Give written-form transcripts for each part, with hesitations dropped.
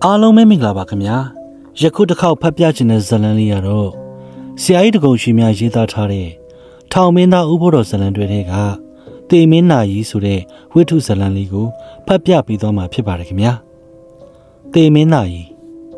အားလုံးပဲမင်္ဂလာပါခင်ဗျာယခုတစ်ခေါက်ဖတ်ပြခြင်းတဲ့ဇာတ်လမ်းလေးရတော့ဆရာကြီးတကုံရှင်များရေးသားထားတဲ့ထောင်မင်းသားဥဖို့တော်ဇာတ်လမ်းတွေကတေမင်းနာကြီးဆိုတဲ့ဝိထုဇာတ်လမ်းလေးကိုဖတ်ပြပြီးတော့မှာဖြစ်ပါတယ်ခင်ဗျာတေမင်းနာကြီး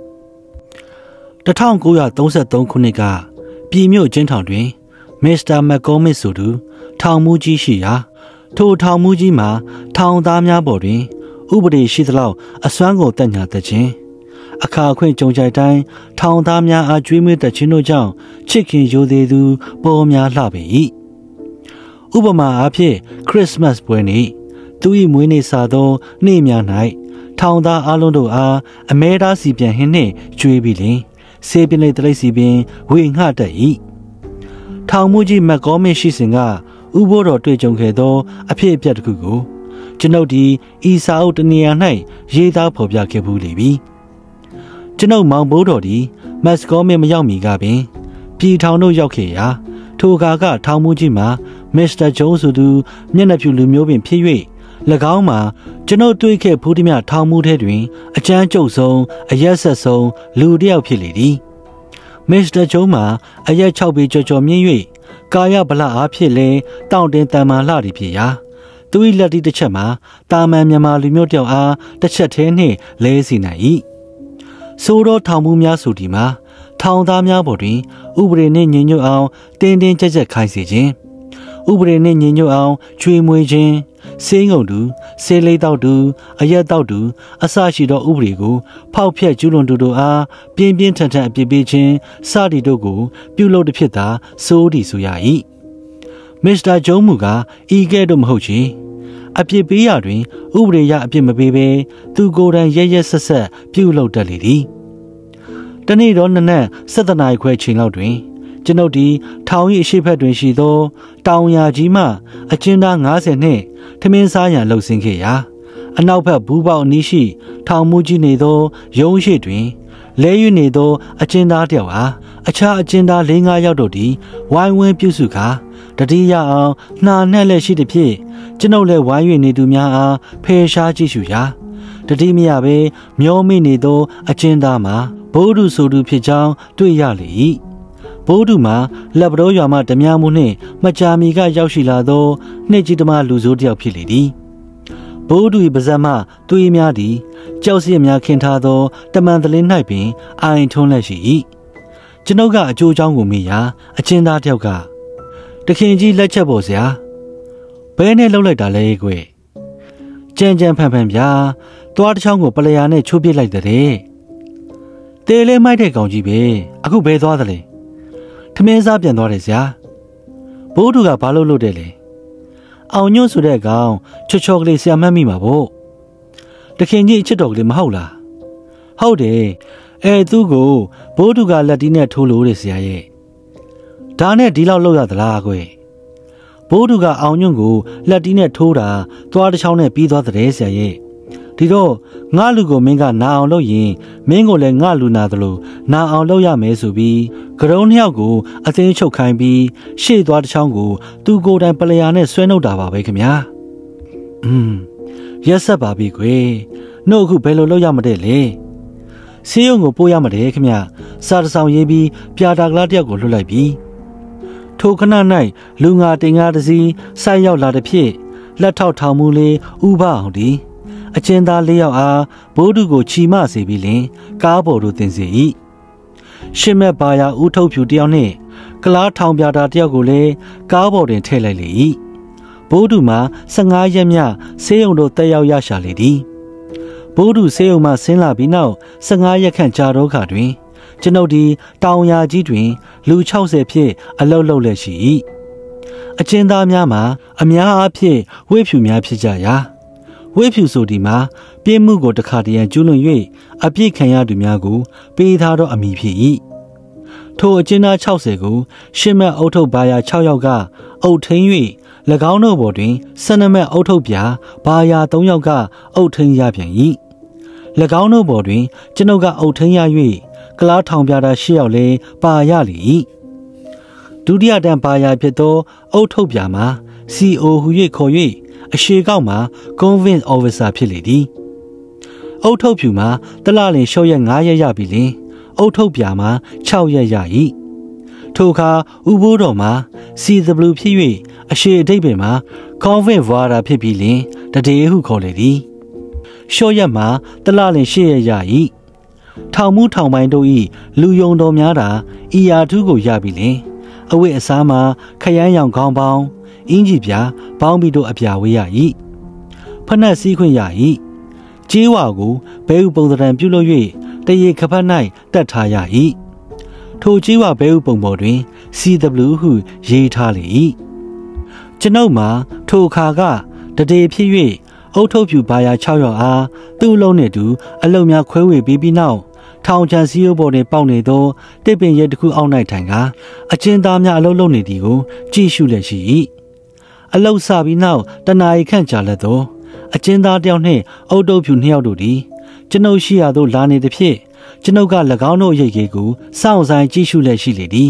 1933ခုနှစ်ကပြည်မြို့ကျင်းထောင်တွင်မစ္စတာမက်ကောမစ်ဆိုသူထောင်မူးကြီးရှိရာထိုထောင်မူးကြီးမှာထောင်သားများပေါ်တွင်ဥပဒေရှိသလောက်အစွမ်းကိုတက်ညာတက်ခြင်းအခါအခွင့်ကြုံကြိုက်တိုင်းထောင်သားများအားကျွေးမွေးတက်ခြင်းတို့ကြောင့်ချစ်ခင်ရိုသေသူပေါ်များလှပေ၏ဥပမာအားဖြင့်ခရစ်စမတ်ပွဲနေ့သူ၏မွေးနေ့စာသောနေ့များ၌ထောင်သားအလုံးတို့အားအမဲသားစီပြန်ဟင်းနှင့်ကျွေးပြီးလင်ဆေးပြင်းလေးတလိပ်စီပင်ဝေငှတက်၏ထောင်မူကြီးမက်ကောမစ်ရှိစဉ်ကဥဖို့တော်တွေ့ကြုံခဲ့သောအဖြစ်အပျက်တစ်ခုကိုကျွန်ုပ်ဒီဤစာအုပ်တနေရာ၌ရေးသားဖော်ပြခဲ့ဘူးလေပြီကျွန်ုပ်မောင်ဘိုးတော်ဒီမက်ကောမစ်မရောက်မီကပင်ပြည်ထောင်တို့ရောက်ခဲ့ရာထိုအခါကထောင်မူကြီးမှာမစ္စတာဂျုံးဆိုသူမျက်နှာဖြူလူမျိုးပင်ဖြစ်၍၎င်းမှာကျွန်ုပ်တွေ့ခဲ့ဖူးသည်များထောင်မူထဲတွင်အကျန်းကျုပ်ဆုံးအရက်ဆက်ဆုံးလူတစ်ယောက်ဖြစ်လေသည်မစ္စတာဂျုံးမှာအရက်6ပေကြော်မြင့်၍ကာယဗလအားဖြင့်လဲတောင့်တင်းတန်မာလှသည်ဖြစ်ရာသူ၏လက်တီတစ်ချက်မှာတာမန်မြန်မာလူမျိုးတယောက်အားတစ်ချက်သေးနှင့်လဲစီနိုင်၏ဆိုတော့ထောင်မှုများဆိုဒီမှာထောင်သားများပေါ်တွင်ဥပဒေနှင့်ညီညွတ်အောင်တင်းတင်းကြပ်ကြပ်ခိုင်းစေခြင်းဥပဒေနှင့်ညီညွတ်အောင်ကျွေးမွေးခြင်းစေးငုံသူဆေးလိပ်တောက်သူအရက်တောက်သူအစရှိသောဥပဒေကိုဖောက်ဖျက်ကျူးလွန်သူတို့အားပြင်းပြင်းထန်ထန်အပြစ်ပေးခြင်းစသည်တို့ကိုပြုလုပ်သည်ဖြစ်သာစိုးသည်ဆိုရ၏မစ္စတာဂျုံးမူကဤကဲ့သို့မဟုတ်ချေအပြစ်ပေးရတွင်ဥပဒေရအပြစ်မပေးဘဲသူကိုယ်တိုင်ရဲရဲဆက်ဆက်ပြုလုပ်တတ်လေသည်တနေ့တော့နနက်7 နာရီခွဲချိန်လောက်တွင်ကျွန်ုပ်ဒီထောင်၏အရှိဖက်တွင်ရှိသောတောင်ယာကြီးမှအကျဉ်းသား90နှင့်ထမင်းစားရန်လှုပ်ဆင်းခဲ့ရာအနောက်ဘက်ဘူးပေါအနီးရှိထောင်မူကြီးနေသောရုံးရှိတွင်လဲ၍နေသောအကျဉ်းသားတယောက်အားအခြားအကျဉ်းသား4-5ယောက်တို့သည်ဝိုင်းဝန်းပြုစုကာတတိယအောင်နှာနှက်လက်ရှိသည်ဖြင့်ကျွန်ုပ်လည်းဝိုင်း၍နေသူများအားဖယ်ရှားကြည့်ရှုရာတတိမရပဲမျောမိနေသောအကျဉ်းသားမှာဘိုးဒုဆိုသူဖြစ်ကြောင်းတွေ့ရလေ၏ဘိုးဒုမှာလက်ပတော်ရွာမှဓမြမှုနှင့်မကြာမီကရောက်ရှိလာသောနှစ်ကြီးသမားလူဆိုးတယောက်ဖြစ်လေသည်ဘိုးဒု၏ပါဇက်မှသွေးများသည်ကြောက်စရများခင်းထားသောတမန်တလင်း၌ပင်အိုင်ထွန်းလက်ရှိ၏ကျွန်ုပ်ကအကျိုးအကြောင်းကိုမေးရာအချင်းသားတယောက်ကတခင်ကြီးလက်ချက်ပေါ်စရာဘဲနဲ့လှုပ်လိုက်တာလဲကွကြမ်းကြမ်းဖန်ဖန်ဗျာသွားတစ်ချောင်းကိုပလျာနဲ့ချိုးပစ်လိုက်တဲ့တေလဲမိုက်တဲ့ကောင်ကြီးပဲအခုဘဲသွားတယ်လေထမင်းစားပြန်သွားတယ်စရာဘိုးဒုကဘာလို့တယ်လဲအောင်ညွန့်ဆိုတဲ့ကောင်ချောကလေးဆရာမှတ်မိမှာပေါ့တခင်ကြီးအချစ်တော်ကလေးမဟုတ်လားဟုတ်တယ်သူ့ကိုဘိုးဒုကလက်တီးနဲ့ထိုးလို့တဲ့ဆရာရဲ့ဒါနဲ့ဒီလောက်လောက်ရသလားကွဘိုးဒုကအောင်ညွန့်ကိုလက်တီးနဲ့ထိုးတာသွားတစ်ချောင်းနဲ့ပြီးသွားတဲ့ဆရာရဲ့ဒီတော့ငါလူကိုမင်းကနာအောင်လုပ်ရင်မင်းကိုလည်းငါလူနာသလိုနာအောင်လုပ်ရမယ်ဆိုပြီးကရုံးနှစ်ယောက်ကိုအသိချုပ်ခိုင်းပြီးရှေ့သွားတစ်ချောင်းကိုသူကိုယ်တိုင်ပလျာနဲ့ဆွဲနှုတ်တာပါပဲခင်ဗျာရက်ဆက်ပါပြီကွနှုတ်အခုဘယ်လိုလုပ်ရမတဲ့လဲဆေးရုံကိုပို့ရမတဲ့ခင်ဗျစာတစောင်ရေးပြီးပြာတာကလားတယောက်ကိုလွှတ်လိုက်ပြီးထိုခဏ၌လူငါတင်ငါတစီဆိုက်ရောက်လာတဲ့ဖြစ်လက်ထောက်ထောင်မူလေးဥပအောင်ဒီအကျဉ်းသား4ယောက်အားဘိုးဒုကိုချီမစေပြီးလင်ကားပေါ်သို့တင်စေ၏ရှစ်မက်ပါယာဦးထုတ်ဖြူတယောက်နှင့်ကလားထောင်ပြတာတယောက်ကိုလည်းကားပေါ်တွင်ထည့်လိုက်လေ၏ဘိုးဒုမှာ15ရက်မြဆေးရုံတို့တက်ရောက်ရရှာလေသည်ဘိုးဒုဆေးရုံမှဆင်းလာပြီးနောက်15ရက်ခန့်ကြာတော့ခါတွင်ကျွန်ုပ်ဒီတောင်ယာကြီးတွင်လူ60ဖြင့်အလုတ်လုတ်လက်ရှိ၏အကျဉ်းသားများမှာအများအားဖြင့်ဝိဖြူများဖြစ်ကြရာဝိဖြူဆိုဒီမှာပြင်းမှုကိုတခါတရံကျူးလွန်၍အပြစ်ခံရသူများကိုပေးထားသောအမည်ဖြစ်၏ထိုအကျဉ်းသား60ကိုရှစ်မက်အုတ်ထုတ်ဘာယာ6ယောက်ကအုတ်ထင်း၍၎င်းတို့ပေါ်တွင်12မက်အုတ်ထုတ်ပြာဘာယာ3ယောက်ကအုတ်ထင်းရပြန်၏၎င်းတို့ပေါ်တွင်ကျွန်ုပ်ကအုတ်ထင်းရ၍ကလားထောင်ပြတာ8ယောက်လည်းပါရလေ၏ဒုတိယတန်းဘာယာဖြစ်သောအုတ်ထုတ်ပြာမှာ CO ဟူ၍ခေါ်၍အရှိကောက်မှာ convince officer ဖြစ်လေသည်အုတ်ထုတ်ဖြူမှာတလလင်ရှော့ရက်9ရက်ရပြီလင်အုတ်ထုတ်ပြာမှာ6ရက်ရ၏ထိုအခါဥပိုးတော်မှာ CW ဖြစ်၍အရှိအဓိပ္ပာယ်မှာ Convent Vara ဖြစ်ပြီးလင်တတေဟုခေါ်လေသည်ရှော့ရက်မှာတလလင်8ရက်ရ၏ထောင်မှုထောင်ပိုင်းတို့၏လူယုံတော်များတာဤရာထူးကိုရပြီလင်အဝိအစားမှာခရမ်းရောင်ခေါင်းပေါင်းအင်းကြီးပြာပေါင်းပြီးတို့အပြာဝေးရ၏ဖနက်စည်းခွင့်ရ၏ကျေးဝါကိုဘဲဥပုံသဏ္ဍာန်ပြုလုပ်၍တရေခပတ်၌တက်ထားရ၏ထိုကျေးဝါဘဲဥပုံပေါ်တွင် CW ဟုရေးထားလေ၏ကျွန်ုပ်မှာထိုအခါကတတေဖြစ်၍အုတ်ထုတ်ဖြူဘာယာ6ယောက်အားသူ့အလုံးနှင့်တူအလုံများခွဲဝေပြီးနောက်ထောင်ချန်စီယိုပေါ်တွင်ပေါက်နေသောတစ်ပင်ရဲတစ်ခုအောက်၌ထိုင်ကအကျဉ်းသားများအလုံးလုံးနေသည်ကိုကြည့်ရှုလျက်ရှိ၏အလုတ်စပြီးနောက်တနာရီခန့်ကြာလက်သောအကျဉ်းသားတယောက်နှင့်အုတ်တုပ်ဖြူ2ယောက်တို့သည်ကျွန်ုပ်ရှိရာသို့လာနေသည်ဖြင့်ကျွန်ုပ်က၎င်းတို့ရိတ်ကြီးကိုစောင့်ဆိုင်ကြည့်ရှုလျက်ရှိလေသည်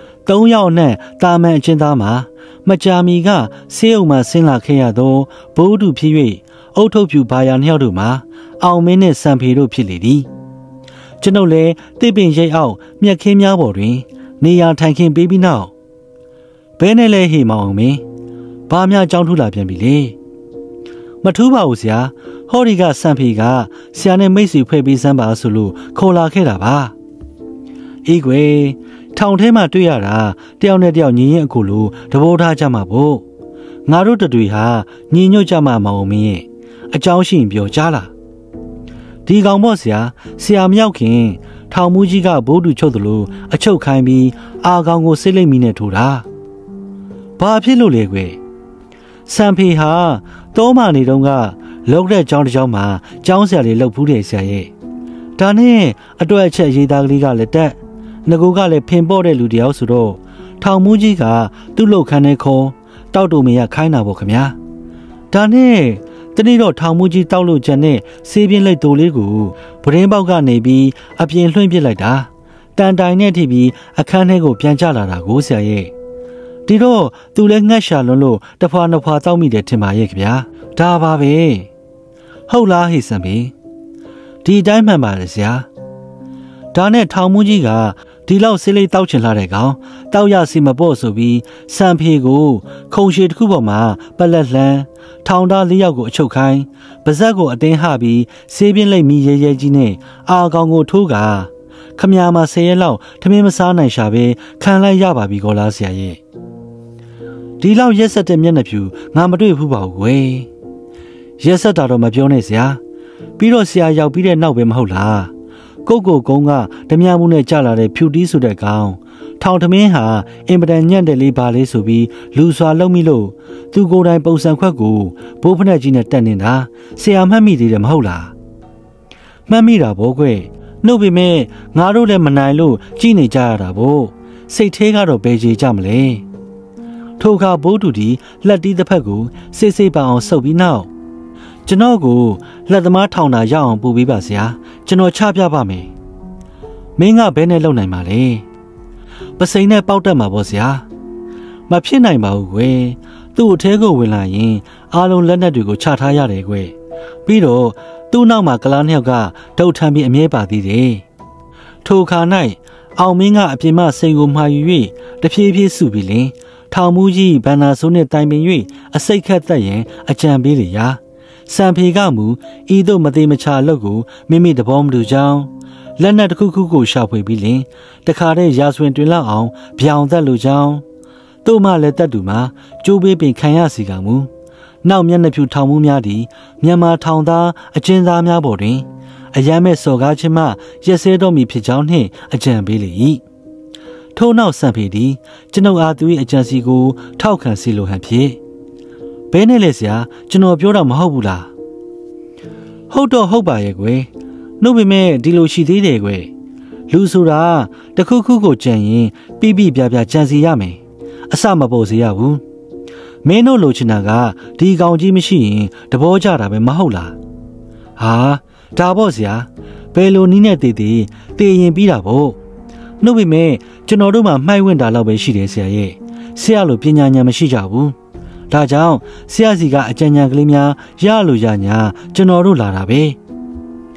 3ယောက်နှင့်တာမန်အကျဉ်းသားမှာမကြာမီကဆေးရုံမှဆင်းလာခဲ့ရသောဘိုးတူဖြစ်၍အုတ်ထုတ်ဖြူဘာယာ2ယောက်တို့မှာအောင်မင်းနှင့်စံဖေတို့ဖြစ်လေသည်ကျွန်ုပ်လည်းတစ်ပင်ရိတ်အောက်မြက်ခင်းများပေါ်တွင်နေရာထိုင်ခင်းပေးပြီးနောက်ဘဲနဲ့လဲဟေမောင်အောင်မင်းဘာများကြောင်းထူလာပြန်ပြီလေမထူးပါဘူးဆရာဟောဒီကစံဖေကဆရာနဲ့မိတ်ဆွေဖွဲ့ပြီးစမ်းပါဆိုလို့ခေါ်လာခဲ့တာပါအေးကွယ်ထောင်ထဲမှာတွေ့ရတာတယောက်နဲ့တယောက်ညီရင်အခုလိုတဘောထားကြမှာပေါ့ငါတို့တတွေဟာညီညွတ်ကြမှာမအောင်မင်းရဲ့အကြောင်းရှိရင်ပြောကြလားဒီကောင်ပေါ့ဆရာမရောက်ခင်ထောင်မူကြီးကဘိုးတူချုပ်သလိုအချုပ်ခိုင်းပြီးအာကောင်ကိုစိတ်လိမ့်မိနဲ့ထိုးတာဘာဖြစ်လို့လဲကွယ်စံဖေဟာတောမာနေတုန်းကလောက်တဲ့ကျောင်းတစ်ကျောင်းမှာကျောင်းဆရာလေးလှုပ်ဖူးတယ်ဆရာရဲ့ဒါနဲ့အတွက်အချက်ရေးသားကလေးကလည်းတက်ငကိုကလည်းဖင်ပေါ့တဲ့လူတယောက်ဆိုတော့ထောင်မူကြီးကသူ့လောက်ခန်းနဲ့ခေါ်တောက်တူမရခိုင်းတာပေါ့ခင်ဗျာဒါနဲ့တနေ့တော့ထောင်မူကြီးတောက်လို့ကျန်တဲ့ဆေးပြင်းလက်တိုလေးကိုဗရင်ပေါက်ကနေပြီးအပြင်လွှင့်ပစ်လိုက်တာတန်တိုင်နဲ့ထိပြီးအခန်းထဲကိုပြန်ကျလာတာကိုဆရာရဲ့ဒီတော့သူလည်းငှက်ရှာလွန်းလို့တဖွာနှစ်ဖွာတောက်မိတယ်ထင်ပါရဲ့ခင်ဗျာဒါပါပဲဟုတ်လားဟိစံပေဒီအတိုင်းမှန်ပါတယ်ဆရာဒါနဲ့ထောင်မူကြီးကဒီလောက်ဆေးလေးတောက်ချင်လာတဲ့ကောင်တောက်ရစီမပေါ့ဆိုပြီးစံဖေကိုခုံရှည်တစ်ခုပေါ်မှာပလက်လှမ်းထောင်သား4ယောက်ကိုအချုပ်ခိုင်းပါဇက်ကိုအတင်းဟပြီးဆေးပြင်းလိုက်မိရဲရဲကြီးနဲ့အာကောင်ကိုထိုးကခမရမှာ10ရက်လောက်ထမင်းမစားနိုင်ရှာပဲခံလိုက်ရပါပြီကောလားဆရာရဲ့ဒီလောက်ရက်ဆက်တဲ့မျက်နှာဖြူငါမတွေ့ဘူးပါဘူးကွယ်ရက်ဆက်တာတော့မပြောနဲ့ဆရာပြီးတော့ဆရာရောက်ပြီးတဲ့နောက်ပဲမဟုတ်လားကုတ်ကုန်းကဓမြမှုနဲ့ကြလာတဲ့ဖြူတီးဆိုတဲ့ကောင်ထောင်ထမင်းဟာအင်ပဒန်ညံ့တယ်လေးပါလေးဆိုပြီးလူစွာလုံးမိလို့သူကိုယ်တိုင်ပုံစံခွက်ကိုဘိုးဖက်ကြီးနဲ့တက်နေတာဆရာမှတ်မိသေးတယ်မဟုတ်လားမှတ်မိတာဗောကွနှုတ်ပေမဲ့ငါတို့လည်းမနိုင်လို့ကြည်နေကြရတာဗောစိတ်သေးကတော့ဘယ်ကြီးကြမလဲထိုအခါဘိုးတူဒီလက်တီးတစ်ဖက်ကိုစိတ်စိတ်ပအောင်ဆုပ်ပြီးနောက်ကျွန်တော်ကိုလက်သမားထောင်တာရအောင်ပို့ပေးပါဆရာကျွန်တော်ချပြပါမယ်မင်းကဘဲနဲ့လုံနိုင်ပါလေပစိန်နဲ့ပေါက်တက်မှာပေါ့ဆရာမဖြစ်နိုင်ပါဘူးကွယ်သူ့အထဲကိုဝင်လာရင်အားလုံးလက်နက်တွေကိုချထားရတယ်ကွယ်ပြီးတော့သူ့နောက်မှာကလားနှစ်ယောက်ကဒုတ်ထမ်းပြီးအမြဲပါသေးတယ်ထိုအခါ၌အောင်မင်းကအပြင်မှစိန်ကိုမှာယူ၍တဖြည်းဖြည်းစုပြီးလင်ထောင်မူကြီးဘန္နာဆိုးနဲ့တိုင်ပင်၍အစိတ်ခတ်သက်ရင်အကြံပေးလေရာစံဖေကမူဤသို့မသေးမချာလုပ်ကိုမိမိတဘောမတူကြောင်းလက်နက်တစ်ခုခုကိုရှာဖွေပြီးလင်တခါတည်းရာဆွင်တွင်လောက်အောင်ပြောင်သက်လိုကြောင်းသူ့မှလည်းတက်တူမှာကျိုးပေးပင်ခံရစီကမူနောက်မျက်နှာဖြူထောင်မှုများသည်မြန်မာထောင်သားအကျဉ်းသားများပေါ်တွင်အယမ်းမဲ့စော်ကားခြင်းမှရက်စဲတော်မူဖြစ်ကြောင်းနှင့်အကြံပေးလေ၏ထို့နောက်စံဖေသည်ကျွန်ုပ်အားသူ၏အကြံစီကိုထောက်ခံစီလိုဟန်ဖြစ်ဘဲနဲ့လေဆရာကျွန်တော်ပြောတာမဟုတ်ဘူးလားဟုတ်တော့ဟုတ်ပါရဲ့ကွယ်နှုတ်ပေမဲ့ဒီလိုရှိသေးတယ်ကွယ်လူဆိုတာတခုခုကိုကြံရင်ပြပြပြပြကြံစီရမယ်အစမပေါ်စေရဘူးမင်းတို့လိုချင်တာကဒီကောင်ကြီးမရှိရင်တဘောကြတာပဲမဟုတ်လားဟာဒါပေါ့ဆရာဘယ်လိုနည်းနဲ့တည်ရင်ပြီးတာပေါ့နှုတ်ပေမဲ့ကျွန်တော်တို့မှမှိုက်ဝင့်တာလောက်ပဲရှိတယ်ဆရာရဲ့ဆရာလိုပညာဉာဏ်မရှိကြဘူးဒါကြောင့်ဆရာစီကအကြံဉာဏ်ကလေးများရလို့ရညာကျွန်တော်တို့လာတာပဲ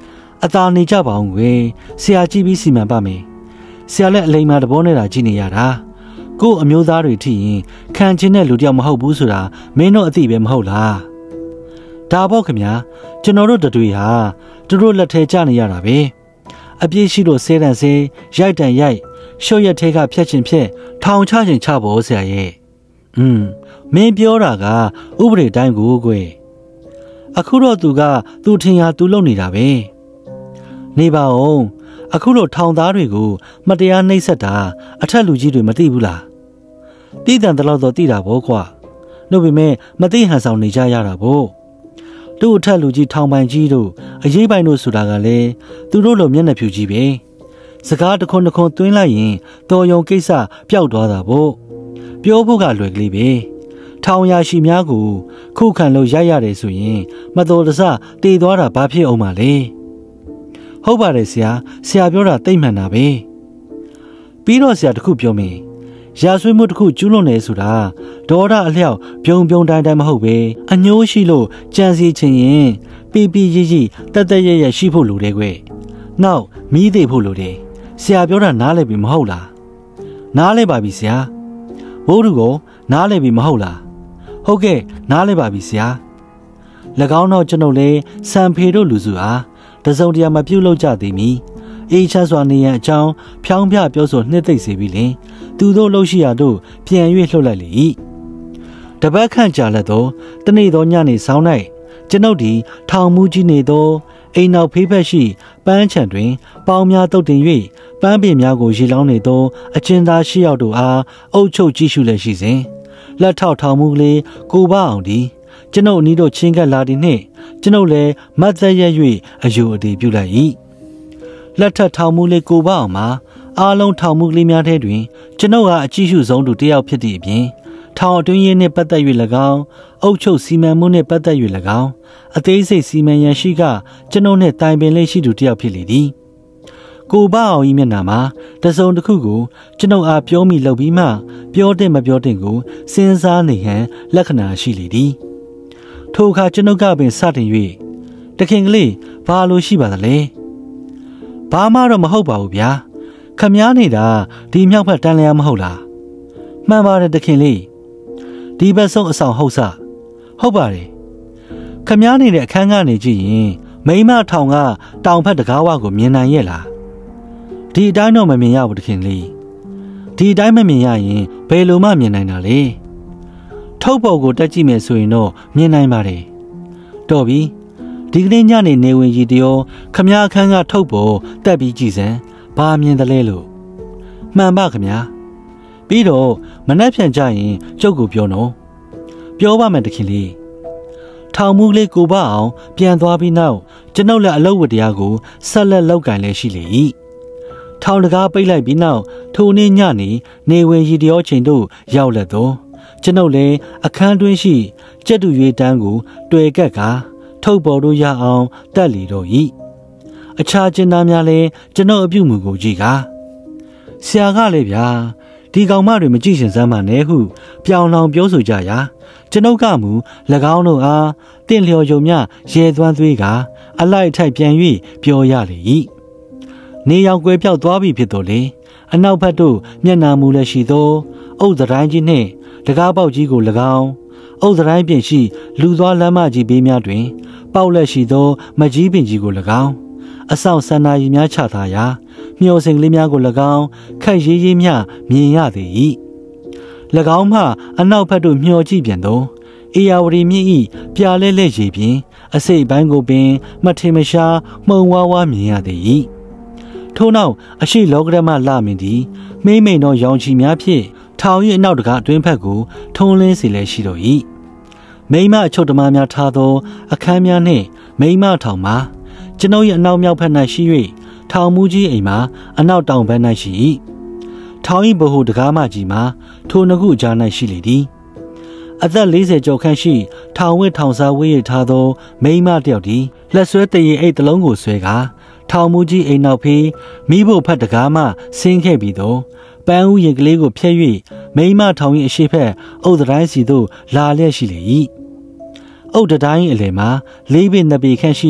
အသာနေကြပါအောင်ကွယ်ဆရာကြည့်ပြီးစီမံပါမယ်ဆရာလည်းအလိမ်မာတဘောနဲ့တာကြည့်နေရတာကို့အမျိုးသားတွေထိရင်ခံချင်းတဲ့လူတယောက်မဟုတ်ဘူးဆိုတာမင်းတို့အသိပဲမဟုတ်လားဒါပေါ့ခင်ဗျာကျွန်တော်တို့တတွေဟာသူတို့လက်ထဲကျနေရတာပဲအပြည့်ရှိလို့ဆဲတန်ဆဲရိုက်တန်ရိုက်ရှုပ်ရက်ထဲကဖြတ်ချင်ဖြတ်ထောင်ချချင်ချဖို့ဆရာရဲ့မင်းပြောတာကဥပဒေတိုင်းကိုကွယ်အခုတော့သူထင်ရသူလုပ်နေတာပဲနေပါဦးအခုလိုထောင်သားတွေကိုမတရားနှိပ်စက်တာအထက်လူကြီးတွေမသိဘူးလားတည်တံတလောက်တော့သိတာပေါ့ကွာနှုတ်ပေမဲ့မသိဟန်ဆောင်နေကြရတာပေါ့သူ့အထက်လူကြီးထောင်ပိုင်ကြီးတို့အရေးပိုင်တို့ဆိုတာကလည်းသူတို့လိုမျက်နှာဖြူကြီးပဲစကားတစ်ခွန်းတစ်ခွန်းသွင်းလိုက်ရင်တော်ယုံကိစ္စပျောက်သွားတာပေါ့ပြောဖို့ကလွယ်ကလေးပဲထောင်ရရှိများကိုခုခံလို့ရိုက်ရတယ်ဆိုရင်မတော်တဆတည်သွားတာဘာဖြစ်အောင်မလဲဟုတ်ပါတယ်ဆရာပြောတာသိမှန်တာပဲပြီးတော့ဆရာတခုပြောမယ်ရာဆွေးမှုတစ်ခုကျူးလွန်နေဆိုတာဒေါသအလျောက်ပြုံတိုင်းမဟုတ်ပဲအညိုးရှိလို့ကြံစီချင်ရင်ပြရီတက်ရရှိဖို့လိုတယ်ကွနောက်မီးသေးဖို့လိုတယ်ဆရာပြောတာနားလည်ပြီမဟုတ်လားနားလည်ပါပြီဆရာဘိုးတို့ကနားလည်ပြီမဟုတ်လားဟုတ်ကဲ့နားလည်ပါပြီဆရာ၎င်းတော့ကျွန်ုပ်လည်းစံဖေတို့လူစုအားတစုံတရာမပြုတ်လို့ကြသည်မီအေးချမ်းစွာနေရန်အကြောင်းဖြောင်းပြပြောဆိုနှစ်သိမ့်စေပြီလင်သူတို့လှုပ်ရှိရာတို့ပြန်၍လှုပ်လိုက်လေ၏တပတ်ခန့်ကြာလက်သောတနေ့သောညနေဆောင်း၌ကျွန်ုပ်သည်ထောင်မူကြီးနေသောအိမ်နောက်ဖေးဖက်ရှိပန်းချံတွင်ပေါင်းများတုတ်တင်၍ပန်းပင်များကိုရေလောင်းနေသောအကျဉ်းသား၈ယောက်တို့အားအုပ်ချုပ်ကြည့်ရှုလက်ရှိစဉ်လက်ထောက်ထောင်မူကလေးကိုဘအောင်သည်ကျွန်ုပ်အနီးတို့ချင်းကပ်လာသည်နှင့်ကျွန်ုပ်လည်းမတ်သက်ရက်၍အယူအတီပြုလိုက်၏လက်ထက်ထောင်မူလေးကိုဘအောင်မှာအားလုံးထောင်မူကလေးများထဲတွင်ကျွန်ုပ်ဟာအကြည့်ရှုဆုံးသူတစ်ယောက်ဖြစ်သည့်အပြင်ထောင်အတွင်းရေးနှင့်ပတ်သက်၍၎င်းအုပ်ချုပ်စီမံမှုနှင့်ပတ်သက်၍၎င်းအသေးစိတ်စီမံရန်ရှိကကျွန်ုပ်နှင့်တိုင်ပင်လေးရှိသူတစ်ယောက်ဖြစ်လေသည်ကိုဘအောင်၏မျက်နှာမှာတစုံတစ်ခုကိုကျွန်ုပ်အားပြောမိလုပ်ပြီးမှပြောတဲ့မပြောတဲ့ကိုစဉ်းစားနေဟန်လက္ခဏာရှိလေသည်ထိုအခါကျွန်ုပ်ကပင်စတင်၍တခင်ကလေးဘာလို့ရှိပါသလဲဘာမှတော့မဟုတ်ပါဘူးဗျာခမားနေတာဒီမြောက်ဖက်တန်းလျာမဟုတ်လားမှန်ပါတယ်တခင်လေးဒီဘက်ဆုံးအဆောင်ဟုတ်စဟုတ်ပါတယ်ခမားနေတဲ့အခန်းကနေကြည့်ရင်မိမထောင်ကတောင်ဖက်တကားဝကိုမြင်နိုင်ရဲ့လားဒီအတိုင်းတော့မမြင်ရဘူးတခင်လေးဒီအတိုင်းမမြင်ရရင်ဘယ်လိုမှမြင်နိုင်တာလဲထုတ်ပေါ်ကိုတက်ကြည့်မယ်ဆိုရင်တော့မြင်နိုင်ပါတယ်တော်ပြီဒီကနေ့ညနေဝင်ရီတရောခမားအခန်းကထုတ်ပေါ်တက်ပြီးကြည့်စမ်းဘာမြင်တယ်လဲလို့မှန်ပါခမားပြီးတော့မနှက်ဖြန်ကြရင်ကျုပ်ကိုပြောနော်ပြောပါမယ်တခင်လေးထောင်မူလေးကိုဘအောင်ပြန်သွားပြီးနောက်ကျွန်ုပ်လည်းအလုပ်ဝတ္တရားကိုဆက်လက်လုပ်ကင်လဲရှိလေ၏ထောင်တကားပိတ်လိုက်ပြီးနောက်ထိုနေ့ညနေဝင်ရီတရောချိန်တို့ရောက်လက်သောကျွန်ုပ်လည်းအခန်းတွင်းရှိကြက်တူရွေးတန်းကိုတွေ့ကက်ကထုတ်ပေါ်တို့ရအောင်တက်လီတော့၏အခြားကျင်းသားများလည်းကျွန်ုပ်အပြုမူကိုကြည့်ကားဆရာကလည်းဗျာဒီကောင်မတွေမကြည့်ရှင်စမ်းပါနဲ့ဟုပြောင်လောင်ပြောဆိုကြရာကျွန်ုပ်ကမူ၎င်းတို့အားတင့်လျော်ယုံမြရဲသွမ်းသွေးကအလိုက်ထိုက်ပြန်၍ပြောရလေ၏နေရောင်ကွယ်ပြောက်သွားပြီဖြစ်တော်လေအနောက်ဘက်သို့မျက်နှာမူလည်းရှိသောအုတ်တိုင်းကြီးနှင့်တကားပေါက်ကြီးကို၎င်းအုတ်တိုင်းပြင်ရှိလူသွားလမ်းမကြီးဘေးများတွင်ပေါက်လက်ရှိသောမကြီးပင်ကြီးကို၎င်းအဆောင်ဆန္ဒရီများချထားရာမျောစင်ကလေးများကို၎င်းခက်ရေးရေးမြမြင်ရသည်၏၎င်းမှအနောက်ဘက်သို့မျောကြည့်ပြန်သောအေယာဝတီမြင့်၏ပြာလဲလဲရေပြင်အစိတ်ပိုင်းကိုပင်မထင်မရှားမှုံဝါးဝါမြင်ရသည်၏ထို့နောက်အရှိလောကဓမ္မလာမင်းသည်မိမ့်မိန်သောရောင်ချီများဖြင့်ထောင်၏အနောက်တကားအတွင်းဘက်ကိုထုံးလင်းစေလဲရှိတော်၏မိမအချုပ်ဓမ္မများထားသောအခန်းများနှင့်မိမထောင်မှာကျွန်ုပ်၏အနောက်မြောက်ဘက်၌ရှိ၍ထောင်မူကြီးအိမ်မှာအနောက်တောင်ဘက်၌ရှိ၏ထောင်၏ဗဟိုတကားမကြီးမှာထိုနှစ်ခုကြား၌ရှိလေသည်အသက်40ကျော်ခန့်ရှိထောင်ဝစ်ထောင်စားဝေးရထားသောမိန်းမတစ်ယောက်သည်လက်ဆွဲတရင်အိတ်တစ်လုံးကိုဆွဲကာထောင်မူကြီးအိမ်နောက်ဖေးမိဖို့ဖက်တကားမှဆင်းခဲ့ပြီးတော့ပန်းဦးရင်ကလေးကိုဖျက်၍မိန်းမထောင်၏အရှိဖက်အုတ်တိုင်းစီသို့လာလျက်ရှိလေ၏အုတ်တိုင်းအလယ်မှာလေးပင်နှစ်ပေခန့်ရှိ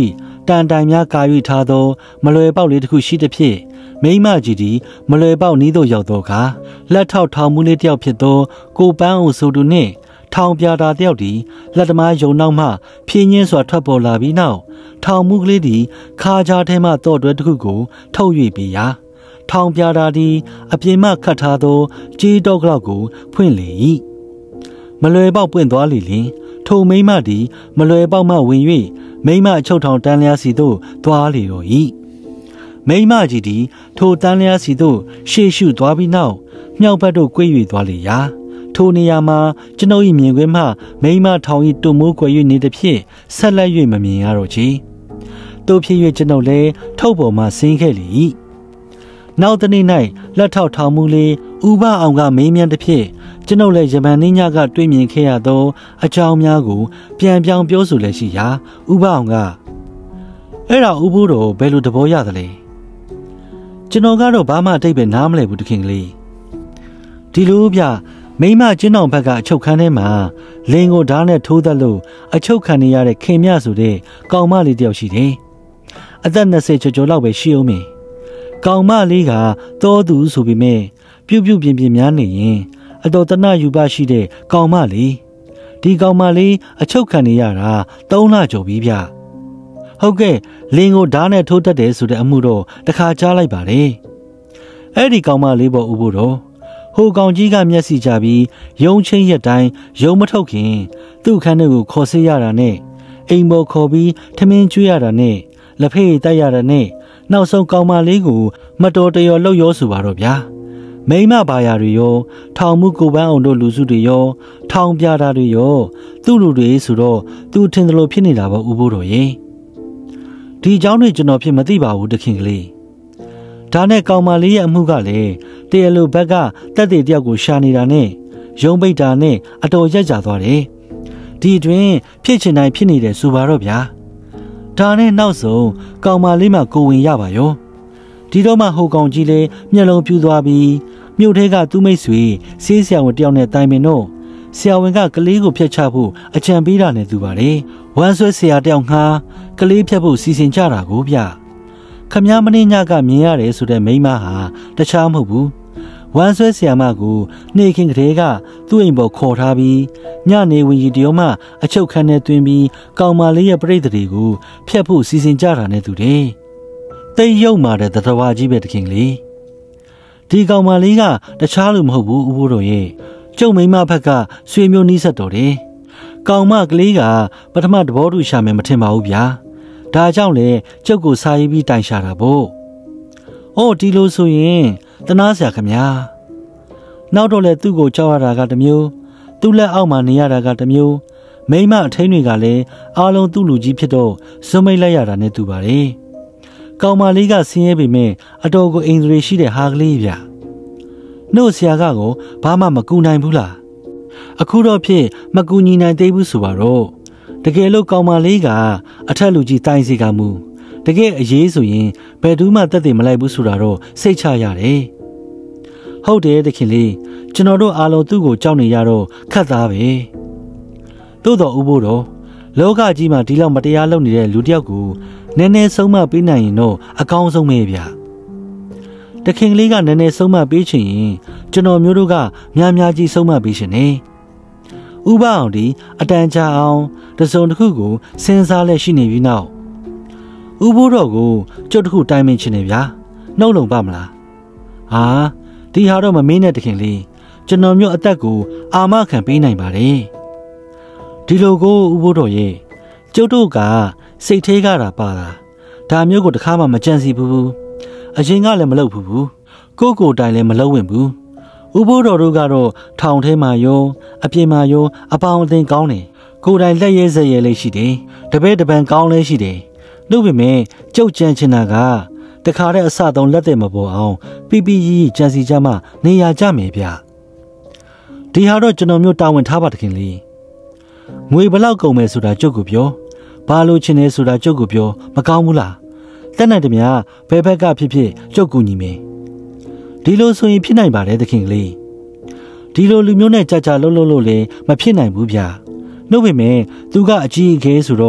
တန်တိုင်များကာ၍ထားသောမလွယ်ပေါက်လေးတစ်ခုရှိသည်ဖြင့်မိမကြီးသည်မလွယ်ပေါက်နီးသို့ရောက်သောအခါလက်ထောက်ထောင်မှုလေးတစ်ယောက်ဖြစ်သောကိုပန်းအောင်ဆိုသူနှင့်ထောင်ပြတာတစ်ယောက်သည်လက်သမားယုံနောက်မှဖြင်းညင်းစွာထွက်ပေါ်လာပြီးနောက်ထောင်မှုကလေးသည်ခါကြားထဲမှတော့တွဲတစ်ခုကိုထုတ်၍ပေးရာထောင်ပြတာသည်အပြင်မှခတ်ထားသောကြေးတော့ကလောက်ကိုဖွင့်လေ၏မလွယ်ပေါက်ပွင့်သွားလေလျင်ထိုမိမသည်မလွယ်ပေါက်မှဝင်၍မိမအချုပ်ထောင်တန်းလျားစီသို့သွားလေတော့၏မိမကြီးသည်ထိုတန်းလျားစီသို့ရှေ့ရှုသွားပြီးနောက်မြောက်ဘက်သို့ကွေ့၍သွားလေရာထိုနေရာမှာကျွန်ုပ်၏မြင်ကွင်းမှမိမထောင်၏တုံမိုးကွယ်၍နေသည်ဖြင့်ဆက်လက်၍မမြင်ရတော့ချေတို့ဖြစ်၍ကျွန်ုပ်လည်းထုတ်ပေါ်မှဆင်းခဲ့လေ၏နောက်တနေ့၌လက်ထောက်ထောင်မှုလေးဥပအောင်ကမေးမြန်းသည်ဖြင့်ကျွန်ုပ်လည်းယမန်နေ့ညကတွေ့မြင်ခဲ့ရသောအကြောင်းများကိုပြန်ပြောင်းပြောဆိုလည်းရှိရာဥပအောင်ကအဲ့ဒါဥဖို့တော်ဘယ်လိုသဘောရသလဲကျွန်တော်ကတော့ဘာမှအတိတ်ပဲနားမလည်ဘူးတခင်ကလေးဒီလိုဗျမိမကျင်းတော်ဘက်ကအချုပ်ခန်းထဲမှာလင်းကိုဓာတ်နဲ့ထိုးသက်လို့အချုပ်ခံနေရတဲ့ခင်မြဆိုတဲ့ကောင်မလေးတယောက်ရှိတယ်အသက်20ကျော်လောက်ပဲရှိအောင်မယ်ကောင်မလေးကတောသူဆိုပေမဲ့ပြုတ်ပြင်းများနေရင်အတော်တနယူပရှိတဲ့ကောင်မလေးဒီကောင်မလေးအချုပ်ခံနေရတာ3လကျော်ပြီဗျဟုတ်ကဲ့လင်းကိုဓာတ်နဲ့ထိုးတတ်တယ်ဆိုတဲ့အမှုတော့တခါကြားလိုက်ပါတယ်အဲ့ဒီကောင်မလေးပေါ်ဥဖို့တော့ဟိုကောင်ကြီးကမျက်စိကြပြီးယုံချင်းရက်တိုင်းယုံမထုတ်ခင်သူ့ခန်းထဲကိုခေါ်ဆေးရတာနဲ့အိမ်ပေါ်ခေါ်ပြီးထမင်းကျွေးရတာနဲ့လက်ဖေးတိုက်ရတာနဲ့နောက်ဆုံးကောင်မလေးကိုမတော်တရောလှုပ်ရောဆိုပါတော့ဗျာမိမဘာယာတွေရောထောင်မှုကိုပန်းအောင်တို့လူစုတွေရောထောင်ပြတာတွေရောသူ့လူတွေဆိုတော့သူထင်တယ်လို့ဖြစ်နေတာပေါ့ဥဖို့တော်ရဲ့ဒီเจ้าတွေကျွန်တော်ဖြစ်မသိပါဘူးတခင်ကလေးဒါနဲ့ကောင်မလေးရဲ့အမှုကလည်းတရားလိုဘက်ကတက်တဲ့တယောက်ကိုရှာနေတာနဲ့ရုံးပိတ်တာနဲ့အတော်ရက်ကြသွားတယ်ဒီအတွင်းဖြစ်ချင်တိုင်းဖြစ်နေတယ်ဆိုပါတော့ဗျာဒါနဲ့နောက်ဆုံးကောင်မလေးမှကိုဝင်ရပါရောဒီတော့မှဟိုကောင်ကြီးလည်းမျက်လုံးပြူသွားပြီးမြို့ထဲကသူ့မိတ်ဆွေဆေးဆရာဝန်တယောက်နဲ့တိုင်ပင်တော့ဆရာဝန်ကကလေးကိုဖျက်ချဖို့အကြံပေးတာနဲ့သူပါတယ်ဝမ်းဆွဲဆရာတယောက်ငှားကလေးဖျက်ဖို့စီစဉ်ကြတာကိုဗျခမည်းမင်းညကမြင်ရတယ်ဆိုတဲ့မိန်းမဟာတခြားမဟုတ်ဘူးဝမ်းဆွဲဆရာမကိုနေခင်ကလေးကသူ့အိမ်ပေါ်ခေါ်ထားပြီးညနေဝင်ရီတရောမှအချုပ်ခန်းထဲတွင်ပြီးကောင်မလေးရဲ့ပြိတ္တတွေကိုဖျက်ဖို့စီစဉ်ကြတာနဲ့တူတယ်တိတ်ရုပ်မာတဲ့တတော်ဝါကြီးပဲတခင်လေးဒီကောင်မလေးကတခြားလူမဟုတ်ဘူးဥဖို့တော်ရဲ့ကျုပ်မိန်းမဘက်ကဆွေမျိုးနီးစပ်တော်တယ်ကောင်မကလေးကပထမသဘောတူရှာမယ်မထင်ပါဘူးဗျာဒါကြောင့်လေကျုပ်ကိုစာရေးပြီးတိုင်ရှာတာပေါ့။အော်ဒီလိုဆိုရင်တနာစရာခမညာ။နောက်တော့လေသူ့ကိုကြောက်ရတာကတစ်မျိုးသူ့လက်အောက်မှာနေရတာကတစ်မျိုးမိမအထိန်တွေကလည်းအားလုံးသူ့လူကြီးဖြစ်တော့စွန့်မိတ်လိုက်ရတာနဲ့တူပါတယ်။ကောင်မလေးကဆင်းရဲပေမဲ့အတော်ကိုအင်္ဂလိပ်ရှိတဲ့ဟာကလေးဗျ။နှုတ်ဆရာကကိုဘာမှမကူနိုင်ဘူးလား။အခုတော့ဖြစ်မကူညီနိုင်သေးဘူးဆိုပါတော့တကယ်လို့ကောင်မလေးကအထက်လူကြီးတိုင်းစီကမူတကယ်အရေးဆိုရင်ဘယ်သူမှတက်တယ်မလိုက်ဘူးဆိုတာတော့စိတ်ချရတယ်ဟုတ်တယ်တခင်လေးကျွန်တော်တို့အားလုံးသူ့ကိုကြောက်နေရတော့ခတ်သားပဲသို့တော်ဥဖို့တော့လောကကြီးမှာဒီလောက်မတရားလုပ်နေတဲ့လူတစ်ယောက်ကိုနည်းနည်းဆုံးမပေးနိုင်ရင်တော့အကောင်းဆုံးပဲဗျတခင်လေးကနည်းနည်းဆုံးမပေးချင်ရင်ကျွန်တော်မျိုးတို့ကများများကြီးဆုံးမပေးရှင်နေဥပအောင်ဒီအတန်ကြာအောင်တစုံတစ်ခုကိုစဉ်းစားလက်ရှိနေပြီနောက်ဥဖို့တော်ကိုကျုပ်တစ်ခုတိုင်ပင်ချင်နေဗျာနှုတ်လုံပါမလားဟာဒီဟာတော့မမင်းနဲ့တခင်လေးကျွန်တော်မျိုးအသက်ကိုအာမခံပေးနိုင်ပါတယ်ဒီလိုကိုဥဖို့တော်ရဲ့ကျုပ်တို့ကစိတ်သေးကြတာပါလားဒါမျိုးကိုတခါမှမကြံစီဘူးအရင်ကလည်းမလုပ်ဘူးကိုတိုင်လည်းမလုပ်ဝင်ဘူးဥဖို့တော်တို့ကတော့ထောင်ထဲမှာရောအပြင်မှာရောအပေါင်းအသင်းကောင်းတယ်ကိုယ်တိုင်လက်ရဲစက်ရဲလေးရှိတယ်တပည့်တပန်းကောင်းလေးရှိတယ်လို့ပေမဲ့ကြုတ်ကြံချင်တာကတခါတည်းအစသုံးလက်သက်မပေါ်အောင်ပြပြကြီးကြံစီကြမှနေရကြမယ်ဗျဒီဟာတော့ကျွန်တော်မျိုးတာဝန်ထားပါတခင်လေးငွေဘလောက်ကုန်မယ်ဆိုတာကြုတ်ကိုပြောဘာလို့ချင်လဲဆိုတာကြုတ်ကိုပြောမကောင်းဘူးလားတက်နိုင်တမဘယ်ဘက်ကဖြစ်ဖြစ်ကြုတ်ကူညီမယ်ဒီလိုဆိုရင်ဖြစ်နိုင်ပါတယ်တခင်ကလေးဒီလိုလူမျိုးနဲ့ကြာကြာလှုပ်လို့လည်းမဖြစ်နိုင်ဘူးဗျနှုတ်ပေမဲ့သူကအကြီးအကဲဆိုတော့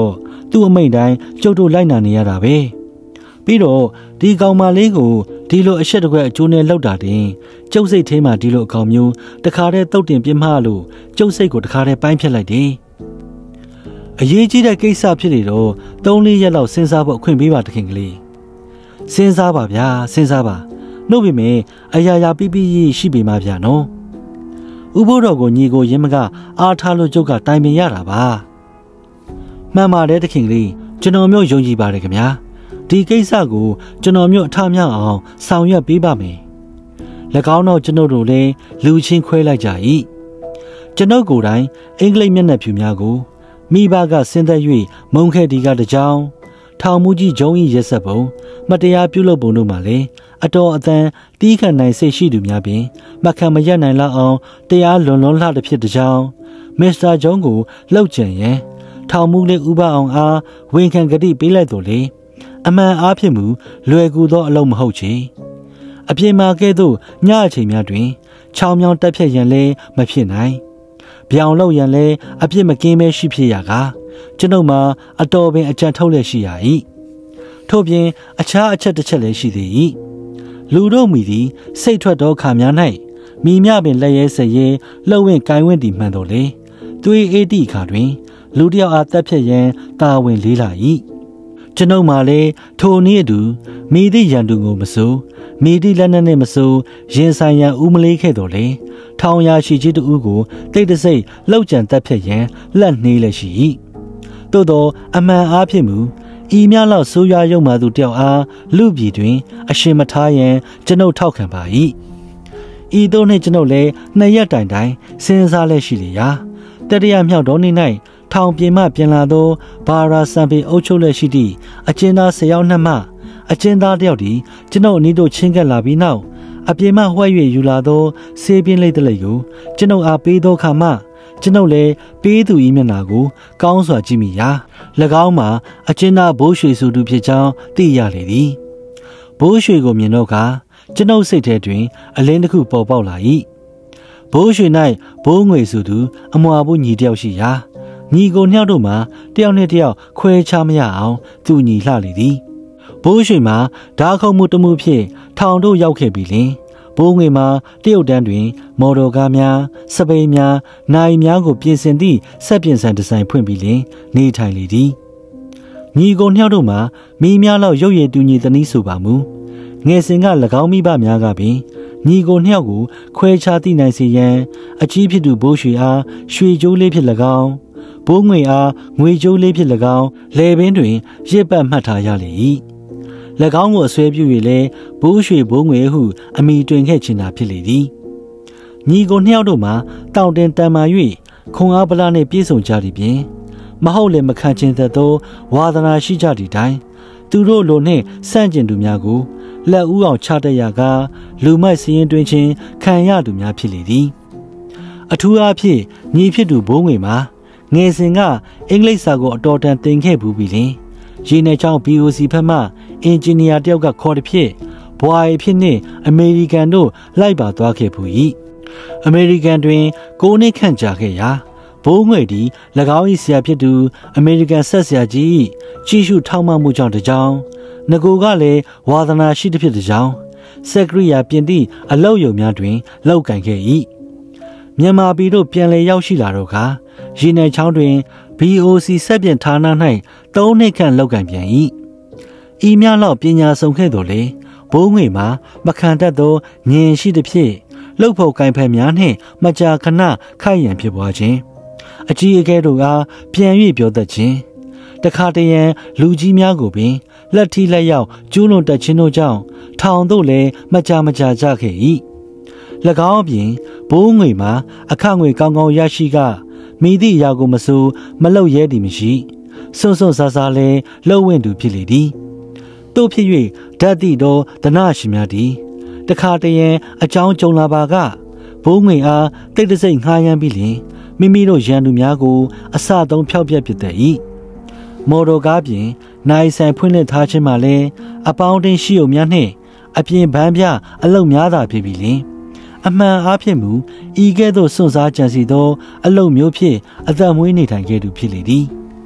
သူ့အမိန့်တိုင်းကျုပ်တို့လိုက်နာနေရတာပဲပြီးတော့ဒီကောင်မလေးကိုဒီလိုအရှက်တကွက်အကျိုးနဲ့လောက်တာတင်ကျုပ်စိတ်ထဲမှာဒီလိုအကောင်မျိုးတခါတည်းတုတ်တင်ပြင်းမှားလို့ကျုပ်စိတ်ကိုတခါတည်းပိုင်းဖြတ်လိုက်တယ်အရေးကြီးတဲ့ကိစ္စဖြစ်နေတော့3-4ရက်လောက်စဉ်းစားဖို့အခွင့်ပေးပါတခင်ကလေးစဉ်းစားပါဗျာစဉ်းစားပါနှုတ်ပေမဲ့အရာရာပြီးပြီးရှိပေမှာဗျာနော်ဥဖို့တော်ကိုညီကိုရင်းမကအားထားလို့ကျုပ်ကတိုင်ပင်ရတာပါမှန်ပါတယ်တခင်ကလေးကျွန်တော်မျိုးယုံကြည်ပါတယ်ခင်ဗျာဒီကိစ္စကိုကျွန်တော်မျိုးအထမြောက်အောင်ဆောင်ရွက်ပေးပါမယ်၎င်းတော့ကျွန်ုပ်တို့လည်းလူချင်းခွဲလိုက်ကြ၏ကျွန်ုပ်ကိုယ်တိုင်အင်္ဂလိပ်မျက်နှာဖြူများကိုမိဘကဆင်းသက်၍မုံခဲ့ဒီကတကြောင်ထောင်မှုကြီးဂျုံ၏ရက်ဆက်ပုံမတရားပြုလုပ်ပုံတို့မှလည်းအတော်အသံတီးခံနိုင်စိတ်ရှိသူများပင်မခံမရက်နိုင်လောက်အောင်တရားလွန်လွန်လှတဲ့ဖြစ်တကြောင်မစ္စတာဂျုံကိုလှုပ်ကြံရန်ထောင်မှုလေးဥပအောင်အားဝန်ခံကတိပေးလိုက်တော်လေအမှန်အားဖြင့်မူလွယ်ကူသောအလုံးမဟုတ်ချေအပြင်မှာကဲ့သို့ညအချိန်များတွင်ချောင်းမြောင်းတက်ဖြတ်ရန်လည်းမဖြစ်နိုင်ပြောင်လောက်ရန်လည်းအပြစ်မကင်းပဲရှိဖြစ်ရကားကျွန်ုပ်မှာအတော်ပင်အကြံထုတ်လက်ရှိရ၏ထို့ပြင်အခြားအချက်တစ်ချက်လည်းရှိသေး၏လူတို့မိသည်စိတ်ထွက်သောခါများ၌မိမြပင်လက်ရဲစရဲလှုပ်ဝင်ကိုင်းဝင့်သည်မှန်တော်လေသွေးအေးသည့်အခါတွင်လူတစ်ယောက်အားတက်ဖြတ်ရန်တာဝန်လေးလာ၏ကျွန်ုပ်မှလည်းထိုနည်းအတူမိသည့်ရန်သူကိုမစိုးမိသည့်လက်နက်နှင့်မစိုးရင်ဆိုင်ရန်ဦးမလေးခဲ့တော်လေထောင်ရာရှိကြီးတူကိုတိတ်တဆိတ်လှုပ်ကြံတက်ဖြတ်ရန်လက်နှေးလည်းရှိ၏သို့သောအမှန်အားဖြင့်မူဤများလောက်ဆိုးရွားရုံမှသူတယောက်အားလူပြည်တွင်အရှင်မထားရန်ကျွန်ုပ်ထောက်ခံပါ၏ဤသို့နှင့်ကျွန်ုပ်လည်း2ရက်တိုင်တိုင်စဉ်းစားလက်ရှိလေရာတတိယမြောက်တော်နေ့၌ထောင်ပြင်မှပြန်လာသောဘာရာစံပေအုပ်ချုပ်လက်ရှိသည့်အကျဉ်းသား10ယောက်နှမှအကျဉ်းသားတယောက်သည်ကျွန်ုပ်အနီးသို့ချင်းကပ်လာပြီးနောက်အပြင်မှဝှက်၍ယူလာသောဆေးပြင်းလေးတစ်လိပ်ကိုကျွန်ုပ်အားပေးသောအခါမှကျွန်ုပ်လည်းပေးသူ၏မျက်နှာကိုကောင်းစွာကြည့်မိရာ၎င်းမှာအကျဉ်းသားဘိုးရွှေစုသူဖြစ်ကြောင်းသိရလေသည်ဘိုးရွှေကိုမြင်တော့ကကျွန်ုပ်စိတ်ထဲတွင်အလင်းတစ်ခုပေါ်ပေါက်လာ၏ဘိုးရွှေ၌ဘိုးငွေစုသူအမွာဘူးညီတယောက်ရှိရာညီကိုနှစ်ယောက်တို့မှာတယောက်နဲ့တယောက်ခွဲခြားမရအောင်သူညီလှလေသည်ဘိုးရွှေမှာဓာခုံမှုတမှုဖြင့်ထောင်တို့ရောက်ခဲ့ပြီလင်ဘိုးငွေမှာတရုတ်တန်းတွင်မော်တော်ကားများစပိန်များနိုင်များကိုပြင်ဆင်သည့်ဆက်ပြင်ဆန်ဒီဇိုင်းဖွင့်ပြီးလင်နေထိုင်လေသည်ညီကိုနှစ်ယောက်တို့မှာမိများလောက်ရုပ်ရည်တူညီသနည်းဆိုပါမူငယ်စဉ်က၎င်းမိဘများကပင်ညီကိုနှစ်ယောက်ကိုခွဲခြားသိနိုင်စေရန်အကြီးဖြစ်သူဘိုးရွှေအားရွှေကြိုးလေးဖြစ်၎င်းဘိုးငွေအားငွေကြိုးလေးဖြစ်၎င်းလယ်ပင်တွင်ရစ်ပတ်မှတ်ထားရလေ၏၎င်းကိုအဆွဲပြု၍လည်းဘိုးရွှေဘိုးငွေဟုအမိတွင်ခဲ့ခြင်းသာဖြစ်လေသည်ညီကိုနှစ်ယောက်တို့မှာတောင်တင်တန်မာ၍ခွန်အားပလားနှင့်ပြည့်စုံကြသည်ဖြင့်မဟုတ်လည်းမခံခြင်းသက်သောဝါသနာရှိကြသည့်တိုင်သူတို့လိုနှင့်ဆန့်ကျင်သူများကိုလက်ဦးအောင်ချတတ်ရကားလူမိုက်စရင်တွင်ချင်းခံရသူများဖြစ်လေသည်အထူးအားဖြင့်ညီဖြစ်သူဘိုးငွေမှာငယ်စဉ်ကအင်္ဂလိပ်စာကိုအတော်တန်သင်ခဲ့ဘူးပြီလင်ရေနယ်ချောင်း BOC ဘက်မှအင်ဂျင်နီယာတယောက်ကခေါ်သည်ဖြစ်ဘွာရီဖြစ်နှင့်အမေရိကန်တို့လိုက်ပါသွားခဲ့ဘူး၏အမေရိကန်တွင်9နှစ်ခန့်ကြာခဲ့ရာဘိုးငွေသည်၎င်း၏ဆရာဖြစ်သူအမေရိကန်ဆက်ဆရာကြီးကြီးရှုထောက်မှမှုကြောင့်တကြောင်ငကိုကလည်းဝါသနာရှိသည်ဖြစ်တကြောင်စက်ကရိယာပြင်သည့်အလောက်ယုံများတွင်လောက်ကင်ခဲ့၏မြန်မာပြည်တို့ပြန်လည်ရောက်ရှိလာတော့ကရေနယ်ချောင်းတွင် BOC ဆက်ပြန်ဌာန၌3နှစ်ခန့်လောက်ကင်ပြန်၏ဤများလောက်ပညာဆုံးခဲ့တော်လေဘိုးငွေမှာမခံတတ်သောညင်ရှိသည်ဖြစ်လှုပ်ဖို့ကင်ဖက်များနှင့်မကြာခဏခိုက်ရန်ဖြစ်ပွားခြင်းအကြီးအကဲတို့အားပြန်၍ပြောတတ်ခြင်းတခါတရံလူကြီးများကိုပင်လက်ထိလက်ရောက်ကျူးလွန်တတ်ခြင်းတို့ကြောင့်ထောင်သို့လည်းမကြာကြခဲ့၏၎င်းအပြင်ဘိုးငွေမှာအခငွေကောင်းကောင်းရရှိကမိသည့်အရာကိုမဆိုမလုပ်ရဲသည်မရှိစွန့်စားစားလဲလှုပ်ဝင့်သူဖြစ်လေသည်တို့ဖြစ်၍ဓာတ်သည့်သောဒနာရှင်များသည်တခါတရံအကြောင်းကြုံလာပါကဘိုးငွေအားတိတ်တဆိတ်ငှားရမ်းပြီးလျှင်မိမိတို့ရန်သူများကိုအစသုံးဖျောက်ပြက်ဖြစ်တတ်၏မော်တော်ကားပြင်နိုင်ဆိုင်ဖွင့်လှစ်ထားခြင်းမှလည်းအပေါင်းအသင်းရှိုံများနှင့်အပြင်ဗန်းပြအလုံများသာဖြစ်ပြီးလျှင်အမှန်အားဖြင့်မူဤကဲ့သို့စွန့်စားကြံစီသောအလုံမျိုးဖြင့်အသက်မွေးနေထိုင်ခဲ့သူဖြစ်လေသည်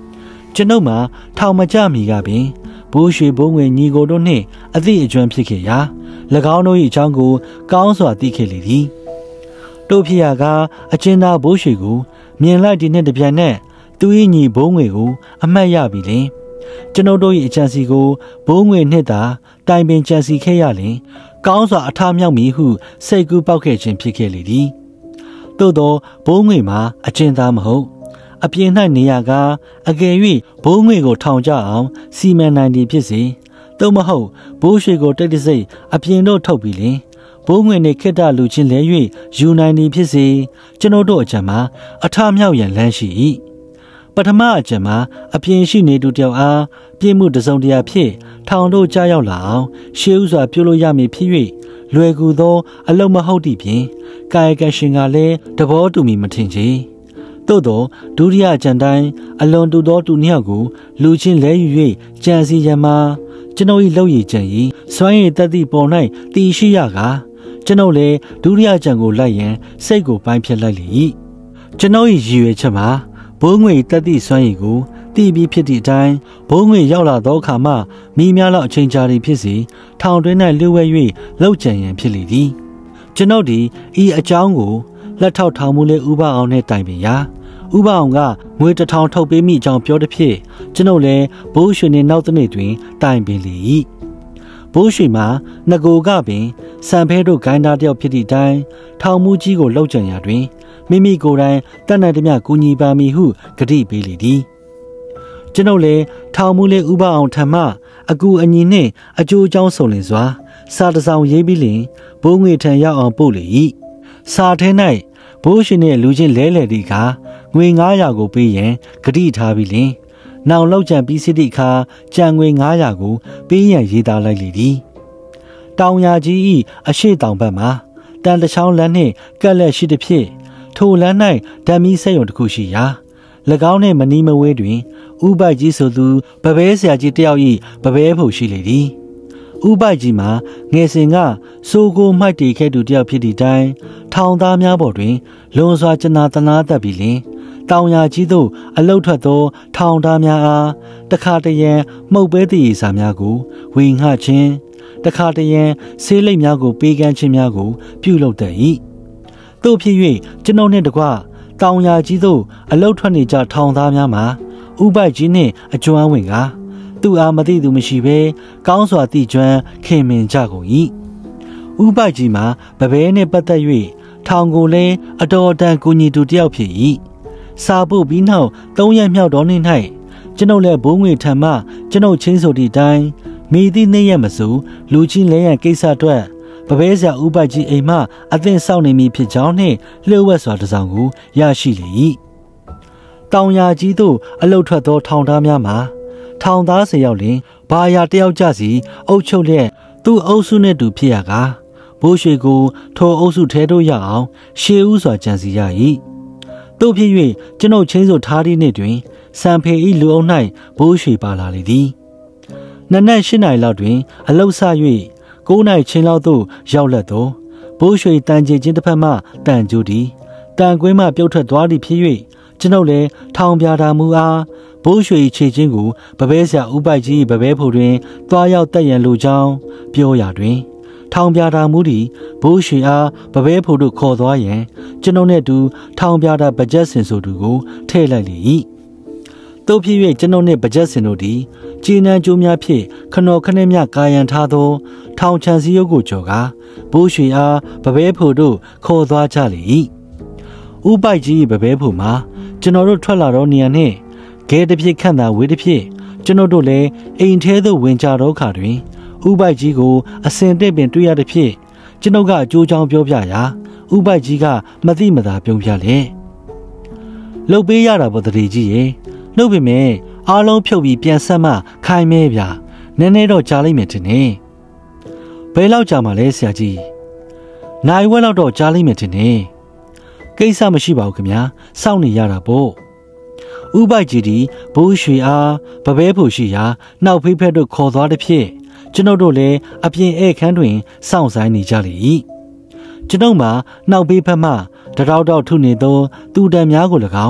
ကျွန်ုပ်မှာထောင်မကြမီကပင်ဘိုးရွှေဘိုးငွေညီကိုတို့နှင့်အသည့်အကျွမ်းဖြစ်ခဲ့ရာ၎င်းတို့၏အကြောင်းကိုကောင်းစွာသိခဲ့လေသည်တို့ဖြစ်ရာကအကျဉ်းသားဘိုးရွှေကိုမြင်လိုက်သည်နှင့်တပြိုင်နက်သူ၏ညီဘိုးငွေကိုအမှတ်ရပြီလင်ကျွန်ုပ်တို့၏အကြံစီကိုဘိုးငွေနှင့်သာတိုင်ပင်ကြံစီခဲ့ရလင်ကောင်းစွာအထမြောက်မည်ဟုစိတ်ကူးပေါက်ခဲ့ခြင်းဖြစ်ခဲ့လေသည်သို့သောဘိုးငွေမှာအကျဉ်းသားမဟုတ်အပြင်၌နေရကအကယ်၍ဘိုးငွေကိုထောင်ကြအောင်စီမံနိုင်သည်ဖြစ်စေသို့မဟုတ်ဘိုးရွှေကိုတိတ်တဆိတ်အပြင်တို့ထုတ်ပြီးလင်ဘိုးငွေနှင့်ခိတ္တလူချင်းလဲ၍ယူနိုင်သည်ဖြစ်စေကျွန်ုပ်တို့အကြံမှာအထမြောက်ရန်လမ်းရှိ၏ပထမအကြံမှာအပြင်ရှိနေသူတယောက်အားပြည့်မှုတစုံတရာဖြင့်ထောင်တို့ကြားရောက်လာအောင်ရှေးဥစွာပြုလို့ရမည်ဖြစ်၍လွယ်ကူသောအလုံးမဟုတ်သည့်ဖြင့်ကာယကံရှင်ကလည်းသဘောတူမီမထင်ချေသို့သောဒုတိယအကြံတိုင်းအလွန်တူသောသူနှစ်ယောက်ကိုလူချင်းလဲယူ၍ကြံစီရန်မှာကျွန်ုပ်၏လှုပ်ရည်ကြံ၏စွမ်းရည်တက်သည့်ပေါ်၌တည်ရှိရကားကျွန်ုပ်လည်းဒုတိယကြံကိုလိုက်ရန်စိတ်ကိုပိုင်းဖြတ်လိုက်လေ၏ကျွန်ုပ်၏ရည်ရွယ်ချက်မှာဘိုးငွေတက်သည့်စွမ်းရည်ကိုတည်ပြီးဖြစ်သည့်အတိုင်းဘိုးငွေရောက်လာသောအခါမှမိများလောက်အချိန်ကြာသည်ဖြစ်စေထောင်တွင်း၌လျှို့ဝှက်၍လှုပ်ကြံရန်ဖြစ်လေသည်ကျွန်ုပ်သည်ဤအကြောင်းကိုလက်ထောက်ထောင်မှုလေးဥပအောင်နှင့်တိုင်ပင်ရာဥပအောင်ကငွေ1000ထုတ်ပေးမိအကြောင်းပြောသည်ဖြင့်ကျွန်ုပ်လည်းဘိုးရွှေနှင့်နောက်တစ်နေ့တွင်တိုင်ပင်လေ၏ဘိုးရွှေမှာငကိုကပင်စံဖဲတို့ဂိုင်းသားတယောက်ဖြစ်သည့်တိုင်ထောင်မှုကြီးကိုလှုပ်ကြံရာတွင်မိမိကိုယ်တိုင်တတ်နိုင်သမျှကူညီပါမည်ဟုကတိပေးလေသည်ကျွန်ုပ်လည်းထောင်မှုလေးဥပအောင်ထံမှအကူအညီနှင့်အကျိုးအကြောင်းဆုံးလင်စွာစာတစ်စောင်ရေးပြီးလင်ဘိုးငွေထံရောက်အောင်ပို့လေ၏စာထဲ၌ဘိုးရှင်နှင့်လူချင်းလဲလှယ်သည့်အခါငွေ900ကိုပေးရန်ကတိထားပြီးလင်နောင်လောက်ကြံပြီးစစ်သည့်အခါကြံငွေ900ကိုပေးရန်ရေးသားလိုက်လေသည်တောင်ယာကြီး၏အရှိတောင်ဘက်မှာတန်တချောင်းလမ်းနှင့်ကက်လက်ရှိသည်ဖြင့်ထိုလမ်း၌ဓာမီဆက်ရုံတစ်ခုရှိရာ၎င်းနှင့်မနီးမဝေးတွင်ဥပိုက်ကြီးဆိုသူပပဲဆရာကြီးတယောက်၏ပပဲဖို့ရှိလေသည်ဥပိုက်ကြီးမှာငယ်စဉ်ကစိုးကိုမှိုက်တီခဲ့သူတယောက်ဖြစ်သည့်တိုင်ထောင်သားများပေါ်တွင်လွန်စွာကျနာတနာတတ်ပြီးလင်တောင်ယာကြီးသို့အလုတ်ထွက်သောထောင်သားများအားတခါတရံမှုတ်ပဲတည်ရစာများကိုဝေငှခြင်းတခါတရံဆေးလိပ်များကိုပေးကမ်းခြင်းများကိုပြုလုပ်တတ်၏သို့ဖြစ်၍ကျွန်ုပ်နှင့်တကွတောင်ယာကြီးသို့အလုတ်ထွက်နေကြထောင်သားများမှာဥပိုက်ကြီးနှင့်အကျွမ်းဝင်ကသူအားမသိသူမရှိဘဲကောင်းစွာသိကျွမ်းခင်မင်ကြကုန်၏ဥပိုက်ကြီးမှာပပဲနှင့်ပတ်သက်၍ထောင်ကိုလည်းအတော်အတန်ကူညီသူတယောက်ဖြစ်၏စာပုတ်ပြီးနောက်3ရက်မြောက်တော်နေ့၌ကျွန်ုပ်လည်းဘိုးငွေထံမှကျွန်ုပ်ချင်းဆိုသည့်အတိုင်းမိသည့်နေ့ရက်မစိုးလူချင်းလဲရန်ကိစ္စအတွက်ပပဲဆရာဥပိုက်ကြီးအိမ်မှအသင့်စောင့်နေမည်ဖြစ်ကြောင်းနှင့်လျှို့ဝှက်စွာတစ်စောင်ကိုရရှိလေ၏တောင်ယာကြီးသို့အလုတ်ထွက်သောထောင်သားများမှာထောင်သား10ယောက်လင်ဘာယာတယောက်ကြစီအုပ်ချုပ်လျက်သူ့အုပ်စုနှင့်တူဖြစ်ရကားဘိုးရွှေကိုထိုအုပ်စုထဲသို့ရောက်အောင်ရှေးဥစွာကြံစီရ၏တို့ဖြစ်၍ကျွန်ုပ်ချင်းဆိုထားသည့်နေ့တွင်စံဖေ၏လူအုပ်၌ဘိုးရွှေပါလာလေသည်နနက်8 နာရီလောက်တွင်အလုတ်ဆ၍9 နာရီချင်းလောက်သို့ရောက်လက်သောဘိုးရွှေတန်ကျေချင်းတစ်ဖက်မှတန်ကြိုသည်တန်ကွင်းမှပြုတ်ထွက်သွားသည်ဖြစ်၍ကျွန်ုပ်လည်းထောင်ပြတာမူအားဘိုးရွှေခြေချင်းကိုပပဲဆရာဥပိုက်ကြီးပပဲဖို့တွင်သွားရောက်တက်ရန်လိုကြောင်းပြောရာတွင်ထောင်ပြတာမူသည်ဘိုးရွှေအားပပဲဖို့တို့ခေါ်သွားရန်ကျွန်ုပ်နှင့်တူထောင်ပြတာဗကြက်စင်ဆိုသူကိုထည့်လိုက်လေ၏တို့ဖြစ်၍ကျွန်ုပ်နှင့်ဗကြက်စင်တို့သည်ခြေနှံကြိုးများဖြင့်ခနော်ခနဲ့မြကာယံထားသောထောင်ချန်စည်းရုပ်ကိုကြော်ကာဘိုးရွှေအားပပဲဖို့တို့ခေါ်သွားကြလေ၏ဥပိုက်ကြီးပပဲဖို့မှာကျွန်တော်တို့ထွက်လာတော့နေရနှင့်ဂဲတစ်ဖြစ်ခန့်သာဝေးတစ်ဖြစ်ကျွန်တော်တို့လည်းအိမ်ထဲသို့ဝင်ကြတော့ခါတွင်ဥပိုက်ကြီးကိုအစင်တက်ပင်တွေ့ရတဲ့ဖြစ်ကျွန်ုပ်ကအကျိုးချောင်းပြောပြရာဥပိုက်ကြီးကမသိမသာပြုံးပြလေလှုပ်ပေးရတာပေါ့တတိကြီးရေနှုတ်ပေမဲ့အားလုံးဖြုတ်ပြီးပြန်ဆက်မှခိုင်းမဲဗျာနည်းနည်းတော့ကြားလိုက်မယ်ထင်နေဘယ်လောက်ကြာမှလဲဆရာကြီးနိုင်ဝက်လောက်တော့ကြားလိုက်မယ်ထင်နေကိစ္စမရှိပါဘူးခင်ဗျာစောင့်နေရတာပေါ့ဥပိုက်ကြီးဒီဘိုးရွှေအားပပဲဖို့ရှိရာနောက်ဖေးဖက်တို့ခေါ်သွားတဲ့ဖြစ်ကျွန်ုပ်တို့လည်းအပြင်ဧခန်းတွင်စောင့်ဆိုင်နေကြလေ၏ကျွန်ုပ်မှာနောက်ဖေးဖက်မှတတောက်တောက်ထုနေသောသူတံများကို၎င်း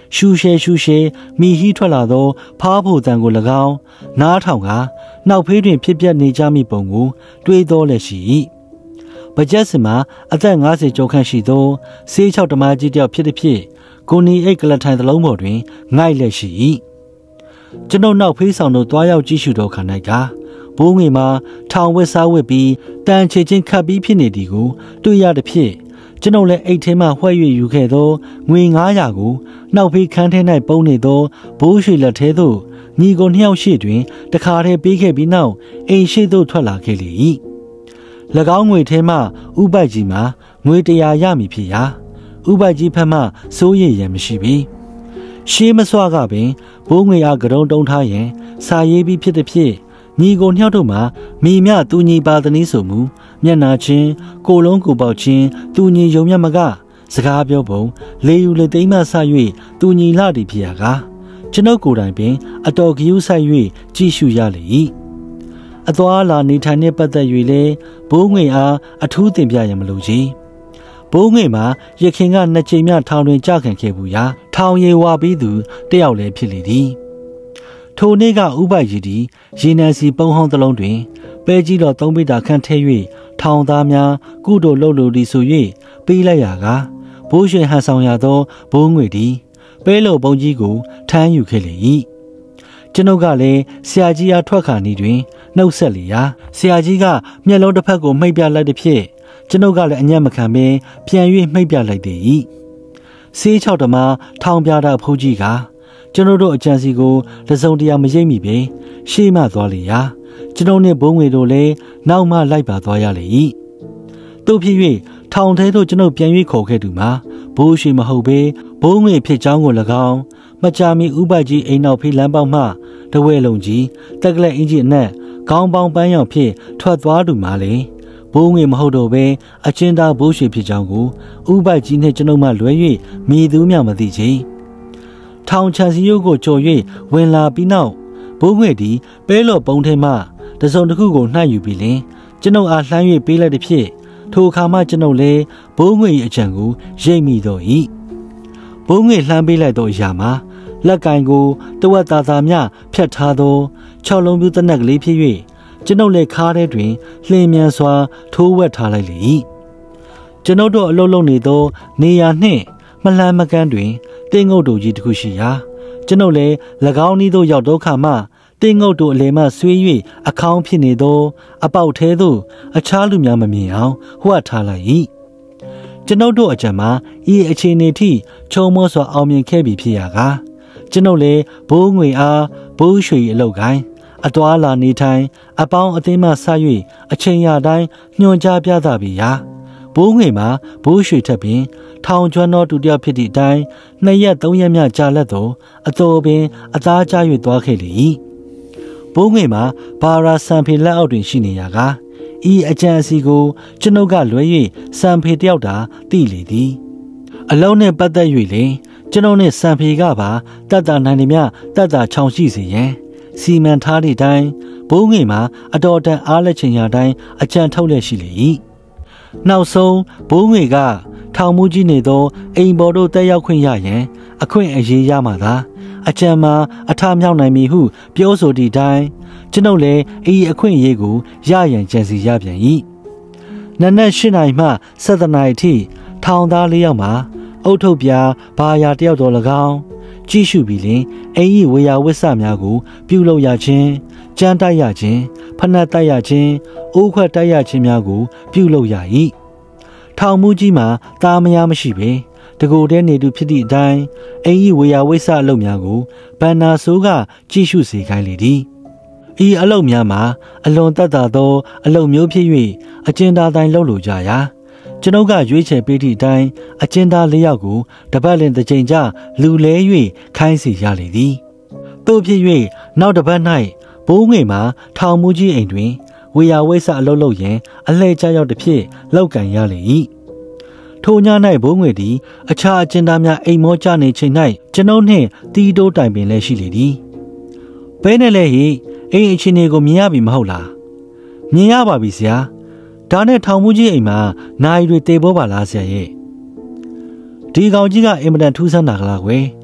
ရှူရှဲမိဟီးထွက်လာသောဖားဖို့တန်ကို၎င်းနားထောင်ကနောက်ဖေးတွင်ဖြစ်ပျက်နေကြမိပုံကိုတွေးတော်လက်ရှိ၏ပကြက်စင်မှာအသက်50ကျော်ခန့်ရှိသောဆေး6တမားကြီးတယောက်ဖြစ်သည်ဖြင့်ကိုနီအိတ်ကလထိုင်သလုံးပေါ်တွင်ငိုက်လက်ရှိ၏ကျွန်ုပ်နောက်ဖေးဆောင်တို့တွားရောက်ကြည့်ရှုသောခါ၌ကဘိုးငယ်မှာထောင်ဝက်စားဝက်ပြီးတန်ချေချင်းခတ်ပြီးဖြစ်နေသည်ကိုတွေ့ရသည်ဖြင့်ကျွန်ုပ်လည်းအိတ်ထဲမှဝှက်၍ယူခဲ့သောငွေ900ကိုနောက်ဖေးခန်းထဲ၌ပုံနေသောဘိုးရွှေလက်ထဲသို့ညီကို2ယောက်ရှိတွင်တခါတည်းပေးခဲ့ပြီးနောက်အိမ်ရှိသို့ထွက်လာခဲ့လေ၏၎င်းငွေထဲမှဥပိုက်ကြီးမှာငွေ100ရမည်ဖြစ်ရာဥပိုက်ကြီးဖက်မှစိုးရိမ်ရန်မရှိပြီရှေးမစွာကပင်ဘိုးငွေအားကရုံတုံးထားရန်စာရေးပြီးဖြစ်သည်ဖြင့်ညီကို2ယောက်တို့မှာမိမြတူညီပါသည်နည်းဆိုမူမျက်နာချင်းကိုလုံးကိုပေါက်ချင်းတူညီယုံမြတ်မကစကားပြောပုံလေယူလေသိမ်းမှဆ၍တူညီလာသည်ဖြစ်ရာကကျွန်ုပ်ကိုယ်တိုင်ပင်အတော်ဂရုစိုက်၍ကြည့်ရှုရလေ၏အသွားလာနေထိုင်နှင့်ပတ်သက်၍လည်းဘိုးငွေအားအထူးတင်ပြရမလို့ကြီးဘိုးငွေမှာရခင်က2ချိန်မြထောင်တွင်ကြခံခဲ့ဘူးရာထောင်ရီဝါပြီးသူတယောက်လည်းဖြစ်လေသည်ထိုနေ့ကဥပိုက်ကြီးသည်ရေနံစီပုံဟောင်းတစ်လုံးတွင်ပဲကြီးတော်3ပိတာခန့်ထဲ၍ထောင်သားများကုတို့လှုပ်လို့သည်ဆို၍ပေးလိုက်ရာကဘိုးရွှေဟန်ဆောင်ရသောဘိုးငွေသည်ပဲလို့ပုံကြီးကိုထမ်းယူခဲ့လေ၏ကျွန်ုပ်ကလည်းဆရာကြီးအားထွက်ခါနေတွင်နှုတ်ဆက်လေရာဆရာကြီးကမျက်လုံးတစ်ဖက်ကိုမှိတ်ပြလိုက်သည်ဖြင့်ကျွန်ုပ်ကလည်းအညံ့မခံဘဲပြန်၍မှိတ်ပြလိုက်သည်၏ဆေး6တမထောင်ပြတာဖိုးကြီးကကျွန်ုပ်တို့အကြံစီကိုတစုံတရာမရိပ်မိပဲရှေ့မှသွားလေရာကျွန်ုပ်နှင့်ဘိုးငွေတို့လည်းနောက်မှလိုက်ပါသွားရလေ၏တို့ဖြစ်၍ထောင်ထဲသို့ကျွန်ုပ်ပြန်၍ခေါ်ခဲ့သူမှာဘိုးရှိမဟုတ်ပဲဘိုးငွေဖြစ်ကြောင်းကို၎င်းမကြာမီဥပိုက်ကြီးအိမ်နောက်ဖေးလမ်းပေါက်မှတဝဲလုံးကြီးတက်ကလက်အင်ဂျီအနက်ခေါင်းပေါင်းပန်းရောင်ဖြင့်ထွက်သွားသူမှာလေဘိုးငွေမဟုတ်တော့ပဲအချင်းသားဘိုးရှိဖြစ်ကြောင်းကိုဥပိုက်ကြီးနှင့်ကျွန်ုပ်မှလွဲ၍မိသူမျှမသိချေထောင်ချန်စီရုပ်ကိုကြော်၍ဝင်လာပြီးနောက်ဘိုးငွေသည်ပဲလော့ပုံထဲမှတစုံတစ်ခုကိုနှိုက်ယူပြီးလင်ကျွန်ုပ်အားလှမ်း၍ပေးလိုက်သည်ဖြင့်ထိုအခါမှကျွန်ုပ်လည်းဘိုးငွေ၏အကြံကိုရိပ်မိတော့၏ဘိုးငွေလှမ်းပေးလိုက်သောအရာမှာလက်ကင်ကိုတဝက်သားသားများဖြတ်ထားသော6လုံးပြူးတနက်ကလေးဖြစ်၍ကျွန်ုပ်လည်းခါးထဲတွင်လှင်မြန်စွာထိုးဝက်ထားလိုက်လေ၏ကျွန်ုပ်တို့အလုပ်လုပ်နေသောနေရာနှင့်မလှမ်းမကန်းတွင်တင်းငုတ်တို့ကြီးတစ်ခုရှိရာကျွန်ုပ်လည်း၎င်းဤသို့ရောက်သောခါမှတင်းငုတ်တို့အလယ်မှဆွေး၍အခေါင်းဖြစ်နေသောအပေါက်ထဲသို့အခြားလူများမမြင်အောင်ဟွက်ထားလိုက်၏ကျွန်ုပ်တို့အကြံမှာဤအခြေအနေထိချုံမောစွာအောင်မြင်ခဲ့ပြီဖြစ်ရာကကျွန်ုပ်လည်းဘိုးငွေအားဘိုးရွှေအလုပ်ကိုင်းအတွားလာနေထိုင်အပေါင်းအသင်းမှဆ၍အချိန်ရတိုင်းညွှန်ကြားပြသပြီရာဘိုးငွေမှာဘိုးရွှေထက်ပင်ထောင်ကျွမ်းသောတူတယောက်ဖြစ်သည့်အတိုင်း2ရက်3ရက်မြကြာလက်သောအတော်ပင်အသားကျ၍သွားခဲ့လေ၏ဘိုးငွေမှာဘာရာဆန်ဖေလက်အောက်တွင်ရှိနေရာကဤအကြံအစီကိုကျွန်ုပ်ကလွဲ၍ဆန်ဖေတယောက်သာသိလေသည်အလုံးနှင့်ပတ်သက်၍လေကျွန်ုပ်နှင့်ဆန်ဖေကပါတတ်တာနိုင်သည်မြတတ်တာချောင်ရှိစေရန်စီမံထားသည့်တိုင်ဘိုးငွေမှာအတော်တန်အားလက်ချင်ရာတိုင်းအကြံထုတ်လက်ရှိလေ၏နောက်ဆုံးဘိုးငွေကထောင်မှုကြီးနေသောအိမ်ပေါ်တို့တက်ရောက်ခွင့်ရရန်အခွင့်အရေးရမှသာအကြံမှာအထမြောက်နိုင်မည်ဟုပြောဆိုသည့်တိုင်ကျွန်ုပ်လည်းဤအခွင့်အရေးကိုရရန်ကြံစီရပြန်၏နနက်8နာရီမှ7နာရီထိထောင်သား4ယောက်မှာအုတ်ထုတ်ပြာဘာယာတယောက်တော်၎င်းကြည့်ရှုပြီးလင်အိမ်၏ဝေယဝစ္စများကိုပြုလုပ်ရခြင်းကြမ်းတိုက်ရခြင်းဖနက်တိုက်ရခြင်းအိုးခွက်တိုက်ရခြင်းများကိုပြုလုပ်ရ၏ထောင်မှုကြီးမှာတာမယားမရှိပေတကိုယ်တည်းနေသူဖြစ်သည့်အတိုင်းအိမ်၏ဝေယဝစ္စအလုပ်များကိုဘန္နာဆိုးကကြည့်ရှုစေခိုင်းလေသည်ဤအလုပ်များမှာအလွန်တတ်တာသောအလုပ်မျိုးဖြစ်၍အကျဉ်းသားတိုင်းလုပ်လိုကြရာကျွန်ုပ်ကရွေးချယ်ပေးသည့်အတိုင်းအကျဉ်းသား4ယောက်ကိုတပတ်လင်တစ်ချိန်ကြလူလဲ၍ခိုင်းစီရလေသည်တို့ဖြစ်၍နောက်တစ်ပတ်၌ဘိုးငွေမှာထောင်မှုကြီးအိမ်တွင်ဝေယဝိဆအလုပ်လုပ်ရန်အလှည့်ကျရောက်သည်ဖြင့်လောက်ကန်ရလေ၏ထိုည၌ဘိုးငွေသည်အခြားအကျဉ်းသားများအိမ်မောကျနေချိန်၌ကျွန်ုပ်နှင့်တီးတိုးတိုင်ပင်လည်းရှိလေသည်ဘဲနဲ့လည်းဟိအိမ်အချင်းတွေကိုမြင်ရပြီမဟုတ်လားမြင်ရပါပြီဆရာဒါနဲ့ထောင်မှုကြီးအိမ်မှာနိုင်တွေတေပေါ်ပါလားဆရာရဲ့ဒီကောင်ကြီးကအင်မတန်ထူးဆန်းတာကလားကွယ်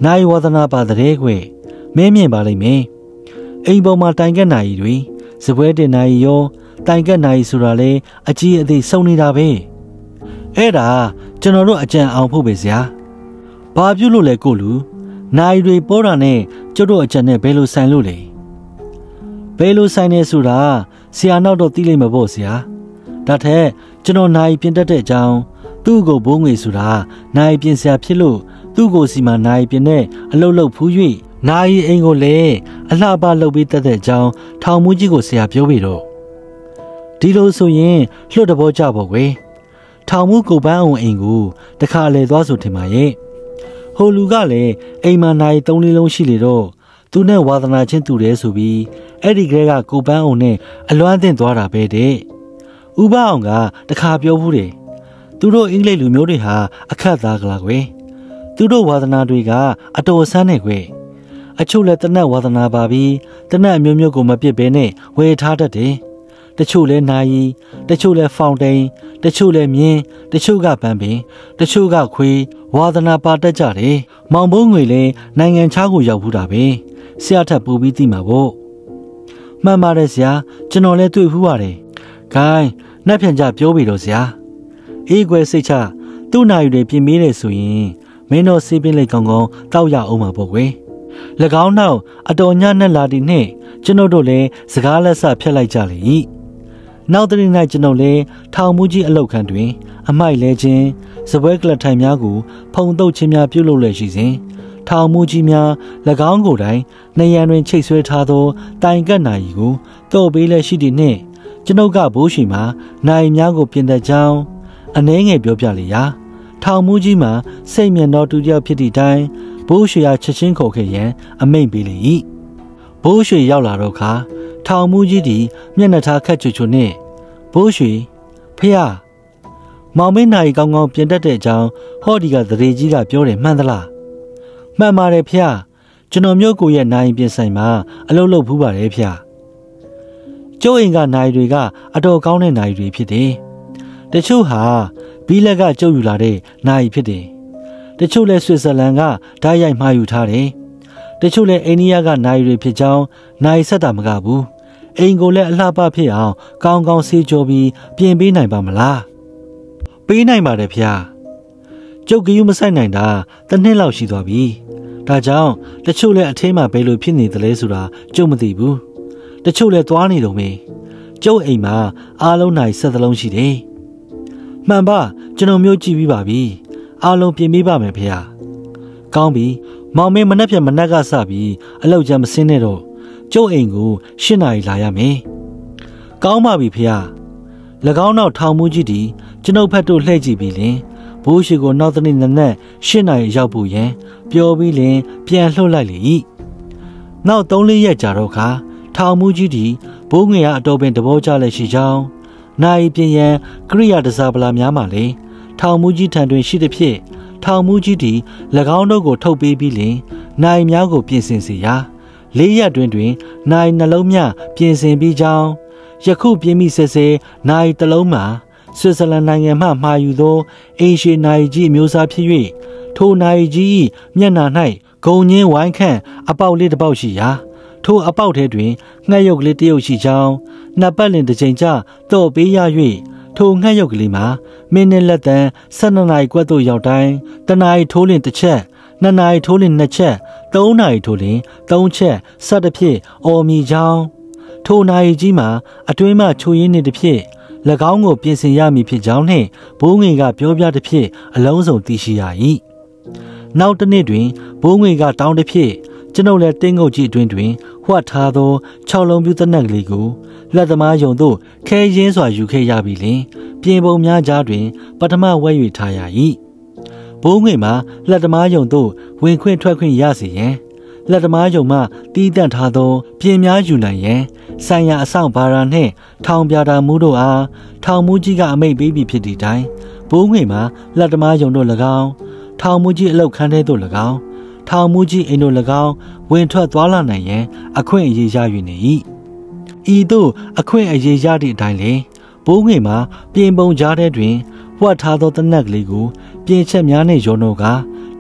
နိုင်ဝါသနာပါတဲ့ကွယ်မင်းမြင်ပါလိမ့်မယ်အိမ်ပေါ်မှာတိုင်ကက်နိုင်တွေစပွဲတင်နိုင်ရောတိုင်ကက်နိုင်ဆိုတာလေအကြီးအသေးစုံနေတာပဲအဲ့ဒါကျွန်တော်တို့အကြံအောင်ဖို့ပဲစရာဘာပြုလို့လဲကိုလူနိုင်တွေပေါ်တာနဲ့ကျုပ်တို့အကြံနဲ့ဘယ်လိုဆိုင်လို့လဲဘယ်လိုဆိုင်နေဆိုတာဆရာနောက်တော့သိလိမ့်မှာပေါ့ဆရာဒါထက်ကျွန်တော်နိုင်ပြင်တတ်တဲ့အကြောင်းသူ့ကိုဘိုးငွေဆိုတာနိုင်ပြင်ဆရာဖြစ်လို့သူ့ကိုစီမှာနိုင်ပြင်နဲ့အလုတ်လုတ်ဖူး၍နိုင်အိမ်ကိုလည်းအလှပလုပ်ပြီးတတ်တဲ့အကြောင်းထောင်မူးကြီးကိုဆရာပြောပြီးတော့ဒီလိုဆိုရင်လွတ်တဘောကြပေါ့ကွယ်ထောင်မူးကိုပန်းအောင်အိမ်ကိုတခါလဲသွားဆိုထင်ပါရဲ့ဟိုလူကလည်းအိမ်မှာနိုင်3-4လုံးရှိလေတော့သူနဲ့ဝါသနာချင်းတူတယ်ဆိုပြီးအဲ့ဒီကလေးကကိုပန်းအောင်နဲ့အလွမ်းသင့်သွားတာပဲတဲ့ဥပအောင်ကတခါပြောဘူးတယ်သူတို့အင်္ဂလိပ်လူမျိုးတွေဟာအခက်သားကလားကွယ်သူတို့ဝါသနာတွေကအတော်ဆန်းနေကွယ်အချို့လည်းတနတ်ဝါသနာပါပြီးတနတ်အမျိုးမျိုးကိုမပြစ်ဘဲနဲ့ဝယ်ထားတတ်တယ်တချို့လဲနိုင်တချို့လဲဖောင်တိန်တချို့လဲမြင်းတချို့ကပန်းပင်တချို့ကခွေးဝါသနာပါတတ်ကြတယ်မောင်ဘုံငွေလဲနိုင်ငံခြားကိုရောက်ဘူးတာပဲဆရာထပ်ပူပြီးသိမှာပေါ့မှန်ပါတယ်ဆရာကျွန်တော်လဲတွေ့ဖူးပါတယ်ခိုင်းနှက်ဖြန်ကြပြောပြီးတော့ဆရာအေးကွယ်စိတ်ချသူ့နိုင်တွေပြင်မေးတယ်ဆိုရင်မင်းတို့စေးပင်းလိုက်ကောင်းကောင်းတောက်ရအောင်ပါပေါ့ကွယ်၎င်းနောက်အတော်ညနဲ့လာတီနဲ့ကျွန်တော်တို့လည်းစကားလက်ဆဖြတ်လိုက်ကြလေ၏နောက်တနေ့၌ကျွန်တော်လည်းထောင်မူးကြီးအလောက်ခန့်တွင်အမိုက်လဲခြင်းစပွဲကလထိုင်များကိုဖုံတုပ်ခြင်းများပြုလုပ်လျက်ရှိစဉ်ထောင်မူးကြီးများ၎င်းကိုယ်တိုင်နေရန်တွင်ချိတ်ဆွဲထားသောတိုင်ကတ်နိုင်ကိုတော့ပေးလျက်ရှိသည်နှင့်ကျွန်ုပ်ကဘိုးရှိမှာနိုင်များကိုပြင်သက်ကြောင်းအနှဲငယ်ပြောပြလေရာထောင်မူးကြီးမှာစိတ်မျက်နှာတူတယောက်ဖြစ်သည့်တိုင်ဘိုးရွှေအားချက်ချင်းခေါ်ခဲ့ရန်အမိန့်ပေးလေ၏ဘိုးရွှေရောက်လာတော့ခါထောင်မူးကြီးသည်မျက်နှာထားခက်ချွတ်ချွတ်နှင့်ဘိုးရွှေဖះမောင်မင်းနိုင်ကောင်းကောင်းပြင်တတ်တဲ့အကြောင်းဟောဒီကသရေကြီးကပြောတယ်မှန်သလားမှန်ပါတယ်ဖះကျွန်တော်မျိုးကိုရဲ့နိုင်ပြင်ဆိုင်မှာအလုပ်လုပ်ဖူးပါတယ်ဖះကျုပ်အိမ်ကနိုင်တွေကအတော်ကောင်းတဲ့နိုင်တွေဖြစ်တယ်တချို့ဟာဘီလက်ကကျုပ်ယူလာတဲ့နိုင်ဖြစ်တယ်တချို့လဲဆွစ်ဇာလန်ကဓာတ်ရိုက်မှာယူထားတယ်တချို့လဲအိန္ဒိယကနိုင်တွေဖြစ်ကြောင်းနိုင်ဆက်တာမကဘူးအိမ်ကိုလည်းအလှပဖြစ်အောင်ကောင်းကောင်းဆေးကြောပြီးပြင်ပေးနိုင်ပါမလားပေးနိုင်ပါတယ်ဖျားကျုပ်ကယူမဆိုင်နိုင်တာတစ်နှစ်လောက်ရှိသွားပြီဒါကြောင့်တချို့လဲအထင်းမှာဘယ်လိုဖြစ်နေသလဲဆိုတာကျုပ်မသိဘူးတချို့လဲသွားနေတော့မေးကျုပ်အိမ်မှာအားလုံးနိုင်ဆက်သလုံးရှိတယ်မှန်ပါကျွန်တော်မျိုးကြည့်ပြီးပါပြီအားလုံးပြင်ပေးပါမယ်ဖေ။ကောင်းပြီမောင်မင်းမနှက်ပြမနှက်ကစပြီးအလောက်ချမ်းမစင်းနဲ့တော့ကျုပ်အိမ်ကို8 နာရီလာရမယ်။ကောင်းပါပြီဖေ။၎င်းနောက်ထောင်မူးကြီးသည်ကျွန်ုပ်ဖက်တို့လှည့်ကြည့်ပြီးလင်ဘိုးရှိကိုနောက်တနေ့နနက်8 နာရီရောက်ဖို့ရန်ပြောပြီးလင်ပြန်လှုပ်လိုက်လေ၏။နောက်3-4 ရက်ကြာတော့ခါထောင်မူးကြီးသည်ဘိုးငယ်ကအတော်ပင်တဘောကြလက်ရှိကြောင်းနိုင်ပြင်ရန်ကရိယာတစားပလာများမှလည်းထောင်မူးကြီးထံတွင်ရှိသည်ဖြင့်ထောင်မူးကြီးသည်၎င်းတို့ကိုထုတ်ပေးပြီးလင်နိုင်များကိုပြင်ဆင်စေရာ4 ရက်တွင်နိုင်နှလုံးမြပြင်ဆင်ပြီးကြောင်းယခုပြင်မိဆဲဆဲနိုင်တစ်လုံးမှာဆွစ်ဇာလန်နိုင်ငံမှမှာယူသောအင်ရှေနိုင်ကြီးအမျိုးအစားဖြစ်၍ထိုနိုင်ကြီးမျက်နှာ၌ဂုံညင်းဝိုင်းခန့်အပေါက်လေးတစ်ပေါက်ရှိရာထိုအပေါက်ထဲတွင်ငှက်ရုပ်ကလေးတစ်ရုပ်ရှိကြောင်းနှစ်ပတ်လင်တစ်ချိန်ကျတော့ပေးရ၍ထိုငှက်ရုပ်ကလေးမှာမင်းနဲ့လက်တန်း12 နာရီခွက်သို့ရောက်တိုင်းတနာရီထိုးလင်တစ်ချက်2 နာရီထိုးလင်2ချက်3 နာရီထိုးလင်3ချက်စသဖြင့်အော်မီကြောင်းထိုနိုင်ကြီးမှာအတွင်းမှချိုရင်းနေသည်ဖြင့်၎င်းကိုပြင်ဆင်ရမည်ဖြစ်ကြောင်းနှင့်ဘိုးငယ်ကပြောပြသည်ဖြင့်အလုံးစုံသိရှိရ၏နောက်တစ်နေ့တွင်ဘိုးငယ်ကတောင်းသည်ဖြင့်ကျွန်ုပ်လည်းတင်းငုတ်ကြီးအတွင်းတွင်ဝှက်ထားသော6 လုံးပြူတနက်ကလေးကိုလက်သမားယုံသို့ခဲရင်းစွာယူခဲ့ရပြီလင်ပြင်ပုံများကြားတွင်ပထမဝဲ၍ထားရ၏ဘိုးငယ်မှာလက်သမားယုံသို့ဝင်ခွင့်ထွက်ခွင့်ရစေရန်လက်သမားယုံမှတီးတန့်ထားသောပြင်များယူနိုင်ရန်ဆိုင်ရာအဆောင်ဘာရာနှင့်ထောင်ပြတာမူးတို့အားထောင်မူးကြီးကအမိန့်ပေးပြီးဖြစ်သည့်တိုင်ဘိုးငယ်မှာလက်သမားယုံတို့၎င်းထောင်မူးကြီးအလောက်ခန်းထဲသို့၎င်းထောင်မူးကြီးအိမ်တို့၎င်းဝင်ထွက်သွားလာနိုင်ရန်အခွင့်အရေးရ၍နေ၏ဤသို့အခွင့်အရေးရသည့်အတိုင်းလေဘိုးငယ်မှာပြင်ပုံကြားထဲတွင်ဝှက်ထားသောတနက်ကလေးကိုပြင်ချက်များနှင့်ရောနှောက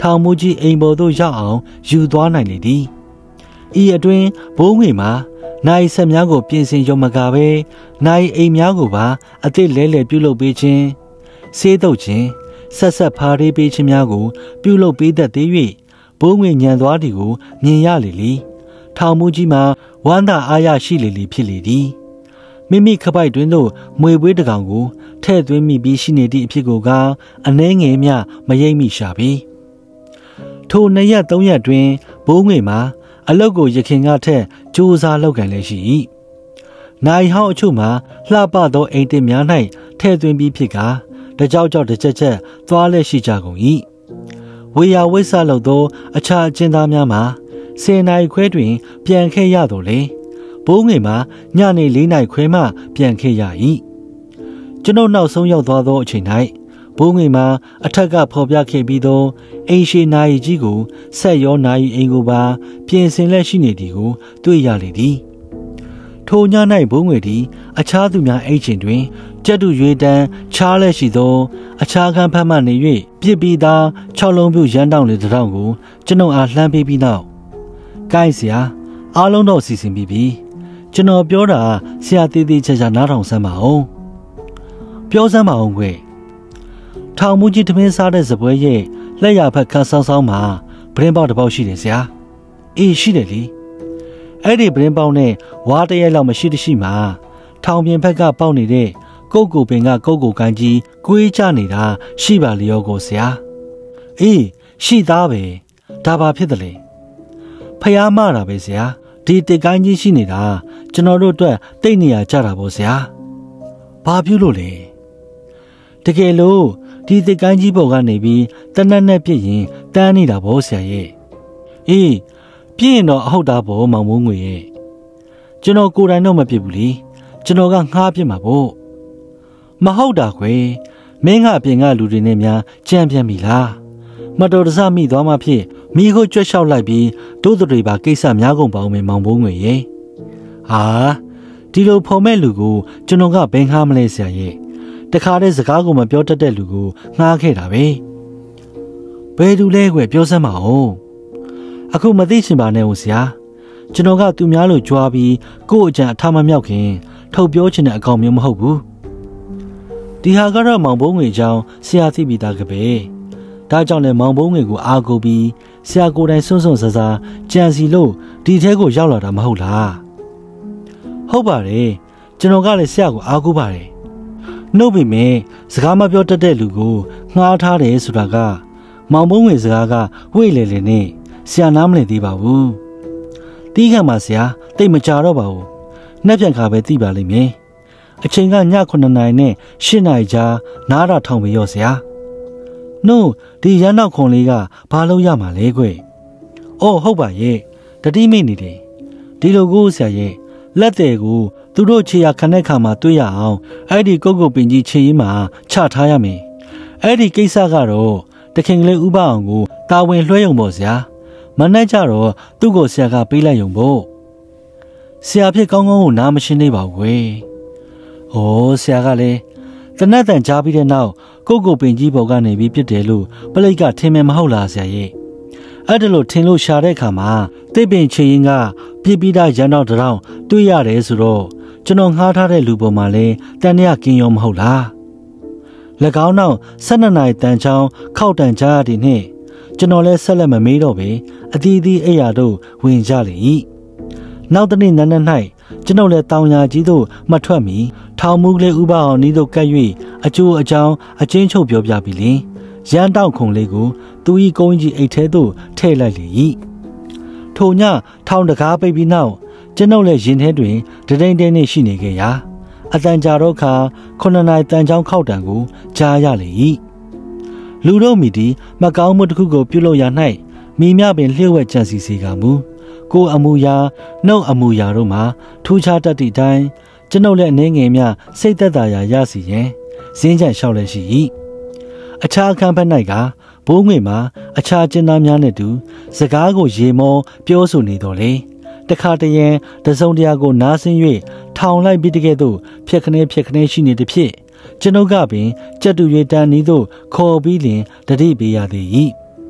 ထောင်မူကြီးအိမ်ပေါ်သို့ရောက်အောင်ယူသွားနိုင်လေသည်ဤအတွင်းဘိုးငွေမှာနိုင်ဆက်များကိုပြင်ဆင်ရုံမကပဲနိုင်အိမ်များကိုပါအသစ်လဲလှယ်ပြုလုပ်ပေးခြင်းဆေးတုပ်ခြင်းဆက်ဆက်ဖားရေးပေးခြင်းများကိုပြုလုပ်ပေးတတ်သေး၍ဘိုးငွေညံသွားသည်ကိုမြင်ရလေလေထောင်မူကြီးမှာဝမ်းသာအားရရှိလေလေဖြစ်လေသည်မိမိခပိုက်တွင်သို့မွေပွေးတကောင်ကိုထဲ့သွင်းမိပြီးရှိနေသည့်အဖြစ်ကိုကအနှဲငယ်မျှမရိပ်မိရှာပြီထို2 ရက် 3 ရက်တွင်ဘိုးငွေမှာအလုတ်ကိုရခင်ကထက်ကြိုးစားလုပ်ကန်လည်းရှိ၏နိုင်ဟောင်းအချို့မှာလှပသောအိမ်တင်များ၌ထဲ့သွင်းပြီးဖြစ်ကတကြောက်ကြောက်တစ်ချက်ချက်သွားလဲရှိကြကုန်၏ဝေယဝိဆလုပ်သောအခြားအကျဉ်းသားများမှာ10 နာရီခွဲတွင်ပြန်ခဲ့ရတော့လေဘိုးငွေမှာညနေ4 နာရီခွဲမှပြန်ခဲ့ရ၏ကျွန်ုပ်နောက်ဆုံးရောက်သွားသောအချိန်၌ဘိုးငွေမှာအထက်ကဖော်ပြခဲ့ပြီးသောအိမ်ရှိနာရီကြီးကိုဆက်ရောနာရီအိမ်ကိုပါပြင်ဆင်လက်ရှိနေသည်ကိုတွေ့ရလေသည်ထိုည၌ဘိုးငွေသည်အခြားသူများအိမ်ချင်းတွင်ကြက်တူရွေတန်းချားလက်ရှိသောအခြားခန်းဖက်မှနေ၍ပြစ်ပြီးသား6 လုံးပြုတ်ရမ်းတောင်းလေတစ်ထောင်ကိုကျွန်ုပ်အားလှမ်းပေးပြီးနောက်ကိုင်းစရာအားလုံးတော့စီစဉ်ပြီးပြီကျွန်တော်ပြောတာဆရာသေးသေးချာချာနားထောင်စမ်းပါအောင်ပြောစမ်းပါအောင်ကွထောင်မူကြီးသမင်းစားတဲ့စပွဲရဲ့လက်ရဖက်ခန်းဆောင်းမှာပရင်းပေါက်တစ်ပေါက်ရှိတယ်ဆရာအေးရှိတယ်လေအဲ့ဒီပရင်းပေါက်နဲ့ဝါတရိုက်လောက်မရှိတရှိမှာထောင်ပြင်ဖက်ကပေါက်နေတဲ့ကုတ်ကိုပင်ကကုတ်ကိုကိုင်းကြီးကွေးချနေတာရှိပါလျောကိုဆရာအေးရှိသားပဲဒါပါဖြစ်တယ်လေဖျားမတာပဲဆရာဒီတစ်ကိုင်းကြီးရှိနေတာကျွန်တော်တို့အတွက်တိတ်နေရကြတာပေါ့ဆရာဘာပြုလို့လဲတကယ်လို့ဒီတစ်ကိုင်းကြီးပေါ်ကနေပြီးတနက်နဲ့ပြည့်ရင်တန်းနေတာပေါ့ဆရာရဲ့အေးပြည့်ရင်တော့အဟုတ်တာပေါ့မောင်မိုးငွေရဲ့ကျွန်တော်ကိုယ်တိုင်တော့မပြစ်ဘူးလေကျွန်တော်ကငှားပြစ်မှာပေါ့မဟုတ်တာခွေမင်းကအပြင်ကလူတွေနဲ့များကြံပြန်ပြီလားမတော်တဆမိသွားမှဖြစ်မိကိုကြွက်လျှောက်လိုက်ပြီးတို့တွေပါကိစ္စများကုန်ပါအောင်မောင်မိုးငွေရဲ့ဟာဒီလိုဖုံမဲ့လူကိုကျွန်တော်ကဘယ်ငှားမလဲဆရာရဲ့တခါတည်းစကားကိုမပြောတတ်တဲ့လူကိုငှားခဲ့တာပဲဘယ်သူလဲကွပြောစမ်းပါဦးအခုမသိချင်ပါနဲ့ဦးဆရာကျွန်တော်ကသူများလို့ကြွားပြီးကို့အကြံအထမမြောက်ခင်ထုတ်ပြောချင်တဲ့အကောင်မျိုးမဟုတ်ဘူးဒီဟာကတော့မောင်ဘုံငွေအကြောင်းဆရာသိပြီးသားကပဲဒါကြောင့်လည်းမောင်ဘုံငွေကိုအားကိုပြီးဆရာကိုယ်တိုင်စွန့်စွန့်ဆဆကြံစီလို့ဒီထဲကိုရောက်လာတာမဟုတ်လားဟုတ်ပါတယ်ကျွန်တော်ကလည်းဆရာကိုအားကိုပါတယ်နှုတ်ပေမဲ့စကားမပြောတတ်တဲ့လူကိုငှားထားတယ်ဆိုတာကမောင်ဘုံငွေစကားကဝိလေလေနဲ့ဆရာနားမလည်သေးပါဘူးတီးခံပါဆရာတိတ်မကြတော့ပါဘူးနှက်ပြန်ခါပဲသိပါလိမ့်မယ်အချိန်ကည9 နာရီနဲ့10 နာရီကြားနားတာထောင်ပြီးရောဆရာနှုတ်ဒီရန်နောက်ခွန်လေးကဘာလို့ရမှာလဲကွအော်ဟုတ်ပါရဲ့တတိမိတ်နေတယ်ဒီလိုကိုဆရာရဲ့လက်တယ်ကိုသူတို့ခြေရခနဲ့ခါမှာတွေ့ရအောင်အဲ့ဒီကုတ်ကုတ်ပင်ကြီးခြေရင်းမှာချထားရမယ်အဲ့ဒီကိစ္စကတော့တခင်ကလေးဥပအောင်ကိုတာဝန်လွှဲရုံပေါ့ဆရာမနဲ့ကြတော့သူ့ကိုဆရာကပေးလိုက်ရုံပေါ့ဆရာဖြစ်ကောင်းကောင်းကိုနားမရှင်းသေးပါဘူးကွယ်။ဩဆရာကလည်းတနတ်တန်ကြားပြီးတဲ့နောက်ကုတ်ကုတ်ပင်ကြီးပေါ်ကနေပြီးပြစ်တယ်လို့ပလိတ်ကထင်မယ်မဟုတ်လားဆရာရဲ့။အဲ့ဒါလို့ထင်လို့ရှာတဲ့အခါမှာတိတ်ပင်ချေရင်ကပြစ်ပြီးသားရန်တော့တောင်တွေ့ရတယ်ဆိုတော့ကျွန်တော်ငှားထားတဲ့လူပေါ်မှာလဲတန်ရကင်းရောမဟုတ်လား။၎င်းနောက်12 နာရီတန်ချောင်းခောက်တန်ကြားရတဲ့နှင့်ကျွန်တော်လဲဆက်လက်မမေးတော့ပဲအတီးတီးအိယာတို့ဝင်ကြလေ၏နောက်တနေ့နန်းနန်း၌ကျွန်ုပ်လည်းတောင်ယာကြီးသို့မထွက်မီထောင်မူကလေးဥပအောင်နီးသို့ကပ်၍အကျိုးအကြောင်းအချင်းချုပ်ပြောပြပြီးလင်ရန်တောက်ခုံလေးကိုသူ၏ကုန်းကြီးအိတ်ထဲသို့ထည့်လိုက်လေ၏ထိုညထောင်တကားပိတ်ပြီးနောက်ကျွန်ုပ်လည်းရင်ထဲတွင်တတိန်တဲနှင့်ရှိနေခဲ့ရာအတန်ကြာတော့ခါ9 နာရီတန်ချောင်းခောက်တံကိုကြားရလေ၏လူတို့မိသည်မကောင်းမှုတစ်ခုကိုပြုလုပ်ရ၌မိမြပင်လျှို့ဝှက်ကြံစီစေကမူကိုအမူအရာနှုတ်အမူအရာတို့မှာထူးခြားတတ်သည့်အတိုင်းကျွန်ုပ်လည်းအနေငယ်များစိတ်သက်သာရာရစီရင်ဇင်းချန်လျှောက်လည်းရှိ၏အခြားအခန်းဘက်၌ကဘိုးငွေမှာအခြားကျင်းသားများနှင့်တူစကားကိုရေမောပြောဆိုနေတော်လေတခါတရံတစုံတရာကိုနားဆင်း၍ထောင်လိုက်ပြီးတကဲ့သို့ဖြက်ခနဲရှိနေသည်ဖြင့်ကျွန်ုပ်ကပင်ကြက်တူရွေတန်းနီးသို့ခေါ်ပြီးလင်တတိပေးရသည်၏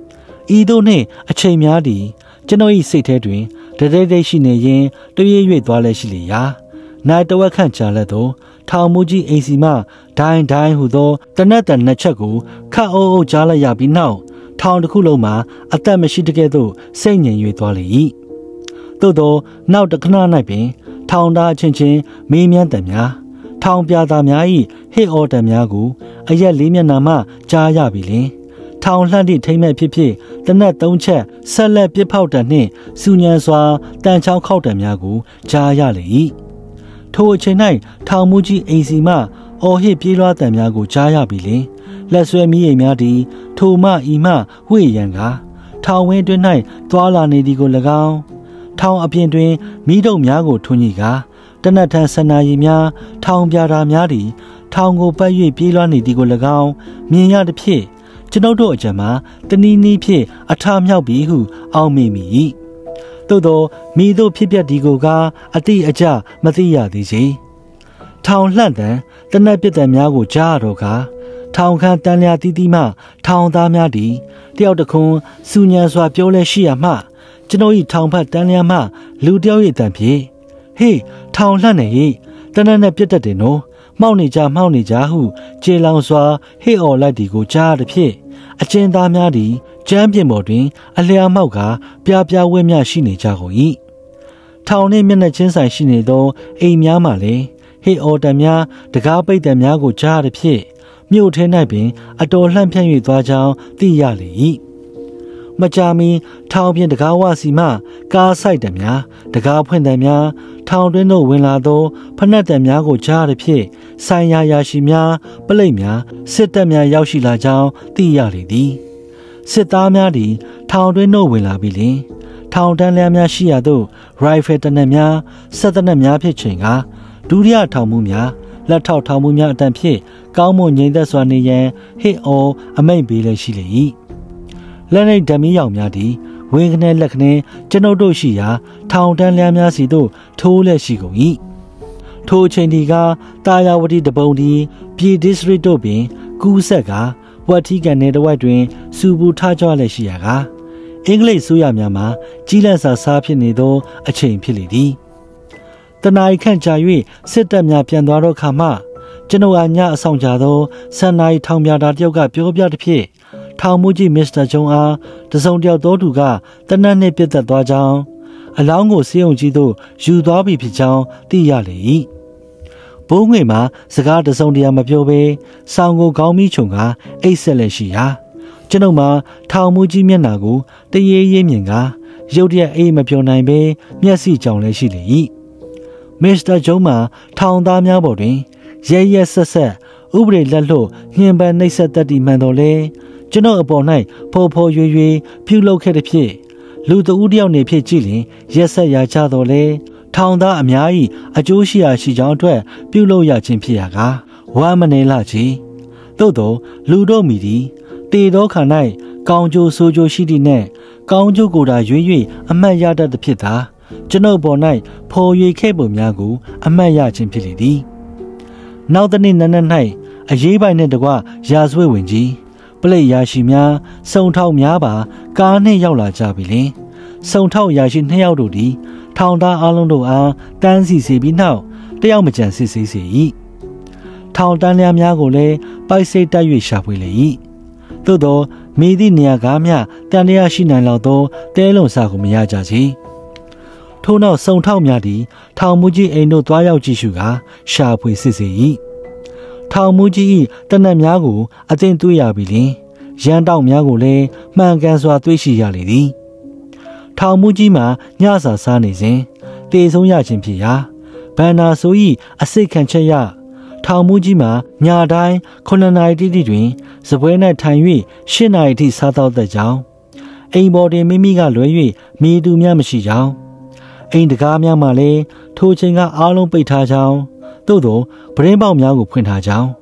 ဤသို့နှင့်အချိန်များသည်ကျွန်တော်၏စိတ်ထဲတွင်တတိတ်ရှိနေရင်တရွေ့ရွေ့သွားလဲရှိလေရာနိုင်တဝက်ခန့်ကြာလက်သောထောင်မူကြီးအိမ်စီမှဒိုင်းဒိုင်းဟုသောတနက်တန်နှစ်ချက်ကိုခတ်အုပ်အုပ်ကြားလိုက်ရပြီးနောက်ထောင်တစ်ခုလုံးမှာအသက်မရှိတကဲ့သို့စိတ်ငြိမ်၍သွားလေ၏သို့သောနောက်တစ်ခဏ၌ပင်ထောင်သားချင်းချင်းမေးမြန်းတံများထောင်ပြသားများ၏ဟစ်အော်တံများကိုအရက်လေးမျက်နှာမှကြားရပြီလင်ထောင်လှန့်သည့်ထိမ့်မဲ့ဖြစ်ဖြစ်တနက်သုံးချက်ဆက်လက်ပစ်ဖောက်တံနှင့်စူညံစွာတန်ချောင်းခောက်တံများကိုကြားရလေ၏ထိုအချိန်၌ထောင်မူကြီးအိမ်စီမှအော်ဟစ်ပြေးလွှားတံများကိုကြားရပြီလင်လက်ဆွဲမီးအိမ်များသည်ထိုမှဤမှဝှေ့ရန်ကထောင်ဝင်းတွင်၌သွာလာနေသည်ကို၎င်းထောင်အပြင်တွင်မီးတုပ်များကိုထွန်းညှိကာတနက်ထန်ဆန္ဒရီများထောင်ပြာတာများသည်ထောင်ကိုပတ်၍ပြေးလွှားနေသည်ကို၎င်းမြင်ရသည်ဖြင့်ကျွန်ုပ်တို့အကြံမှာတနည်းနည်းဖြင့်အထမြောက်ပြီဟုအောက်မေ့မိ၏သို့သောမိတို့ဖြစ်ပျက်ဒီကိုကအတိအကျမသိရသေးချေထောင်လှန့်တံတနက်ပြစ်တံများကိုကြားရတော့ကထောင်ခန်းတန်လျာတီးတီးမှထောင်သားများသည်တယောက်တခွန်းစူညံစွာပြောလဲရှိရမှကျွန်ုပ်၏ထောင်ဖက်တန်လျာမှလူတယောက်၏တန်ဖြင့်ဟေးထောင်လှန့်နေဟိတနက်နဲ့ပြစ်တတ်တယ်နော်မှောက်နေကြဟုကျေလောင်စွာဟေ့အော်လိုက်သည်ကိုကြားရသည်ဖြင့်အကျဉ်းသားများသည်ကျမ်းပြင်ပေါ်တွင်အလျားမောက်ကပြပြဝဲမြရှိနေကြကုန်၏ထောင်နှင့်မျက်နှာချင်းဆိုင်ရှိနေသောအိမ်များမှလည်းဟေ့အော်တံများတကားပိတ်တံများကိုကြားရသည်ဖြင့်မြို့ထဲ၌ပင်အတော်လှန့်ဖြန့်၍သွားကြောင်းသိရလေ၏မကြာမီထောင်ပြင်တကားဝစီမှကားဆိုင်တံများတကားဖွင့်တံများထောင်တွင်းသို့ဝင်လာသောဖနက်တံများကိုကြားရသည်ဖြင့်ဆိုင်ရာရာရှိများပလိတ်များစစ်တပ်များရောက်ရှိလာကြောင်းသိရလေသည်စစ်သားများသည်ထောင်တွင်းသို့ဝင်လာပြီးလျှင်ထောင်တန်းလျားများရှိရာသို့ရိုင်ဖယ်တနက်များဆက်တနက်များဖြစ်ချိန်ကဒုတိယထောင်မှုများလက်ထောက်ထောင်မှုများအတန်ဖြင့်ကောင်းမွန်ငြိမ်သက်စွာနေရန်ဟစ်အော်အမိန့်ပေးလည်းရှိလေ၏လက်နှိပ်ဓမီရောင်များသည်ဝင်းခနဲလက်ခနဲကျွန်ုပ်တို့ရှိရာထောင်တန်းလျားများစီသို့ထိုးလက်ရှိကုန်၏ထိုအချိန်ဒီကတာယာဝတီတပုံသည်ပြည်ဒစ်ထရစ်တို့ပင်ကူးဆက်ကဝက်ထီကန်နယ်တဝိုက်တွင်စူပူထကြွလက်ရှိရာကအင်္ဂလိပ်ဆိုရများမှာကြီးလန့်စာစားဖြစ်နေသောအချိန်ဖြစ်လေသည်တနအီခန့်ကြာ၍စစ်တပ်များပြန်သွားတော့ခါမှကျွန်ုပ်အားညအဆောင်ကြသောဆန်နာရီထောင်ပြတာတယောက်ကပြောပြသည်ဖြင့်ထောင်မူကြီးမစ္စတာဂျုံအားတစုံတယောက်သောသူကတနက်နှင့်ပြတ်သက်သွားကြောင်းအလောင်းကိုစေယုံကြီးသို့ယူသွားပြီဖြစ်ကြောင်းသိရလေ၏ဘိုးငွေမှာစကားတစုံတရာမပြောဘဲဆောင်းကိုခေါင်းမီးချုံကအိတ်ဆက်လက်ရှိရာကျွန်ုပ်မှာထောင်မူကြီးမျက်နှာကိုတရေရေးမြင်ကရုတ်တရက်အိမ်မပြောနိုင်ဘဲမျက်စိကြောင်လည်းရှိလေ၏မစ္စတာဂျုံမှာထောင်သားများပေါ်တွင်ရဲရဲဆက်ဆက်ဥပဒေလက်လို့ညှဉ်းပန်းနှိပ်စက်တတ်သည့်မှန်တော်လဲကျွန်ုပ်အပေါ်၌ဖော်ဖော်ရွေရွေပြုလုပ်ခဲ့သည်ဖြင့်လူတဦးတယောက်နေဖြစ်ကြည့်လင်ရက်ဆက်ရကြတော်လဲထောင်သားအများ၏အကျိုးရှိရာရှိကြောင်းအတွက်ပြုလုပ်ရခြင်းဖြစ်ရာကဝမ်းမနေလာချေသို့သောလူတို့မိသည်တေသောခါ၌ကောင်းကျိုးဆိုးကျိုးရှိသည့်နှင့်ကောင်းကျိုးကိုယ်သာရွေး၍အမှတ်ရတတ်သည်ဖြစ်သာကျွန်ုပ်ပေါ်၌ဖော်ရွေခဲ့ပုံများကိုအမှတ်ရခြင်းဖြစ်လေသည်နောက်တစ်နေ့နက်နက်၌အရေးပိုင်နှင့်တကွရာဇဝတ်ဝင်ကြီးပလိတ်ရာရှိများစုံထောက်များပါကားနှင့်ရောက်လာကြပြီလင်စုံထောက်ရာရှိ2ယောက်တို့သည်ထောင်သားအလုံးတို့အားတန်းစီစေပြီးနောက်တယောက်မကြံစစ်ဆေးစေ၏ထောင်တန်းလျားများကိုလည်းပိုက်စိတ်တက်၍ရှာဖွေလေ၏သို့သောမိသည့်နေရာကားမျှတန်တရားရှိနိုင်လောက်သောတဲလုံစာကိုမရကြချေထို့နောက်စုံထောက်များသည်ထောင်မူကြီးအိမ်တို့သွားရောက်ကြည့်ရှုကာရှာဖွေစစ်ဆေး၏ထောင်မူကြီး၏တနက်များကိုအသိတွေ့ရပြီလျှင်ရန်တောက်များကိုလည်းမှန်ကန်စွာတွေ့ရှိရလေသည်ထောင်မူကြီးမှာညစာစားနေစဉ်တေဆုံးရခြင်းဖြစ်ရာဘန္နာဆို၏အစိတ်ခံချက်ရထောင်မူကြီးမှာညတိုင်း9နာရီတိတိတွင်စပွဲ၌ထိုင်၍10နာရီထိစားသောသက်ကြောင်းအိမ်ပေါ်တွင်မိမိကလွဲ၍မိသူများမရှိကြောင်းအိမ်တကားများမှလည်းထိုချိန်ကအားလုံးပိတ်ထားကြောင်းသို့သောပရင်းပေါက်များကိုဖွင့်ထားကြောင်း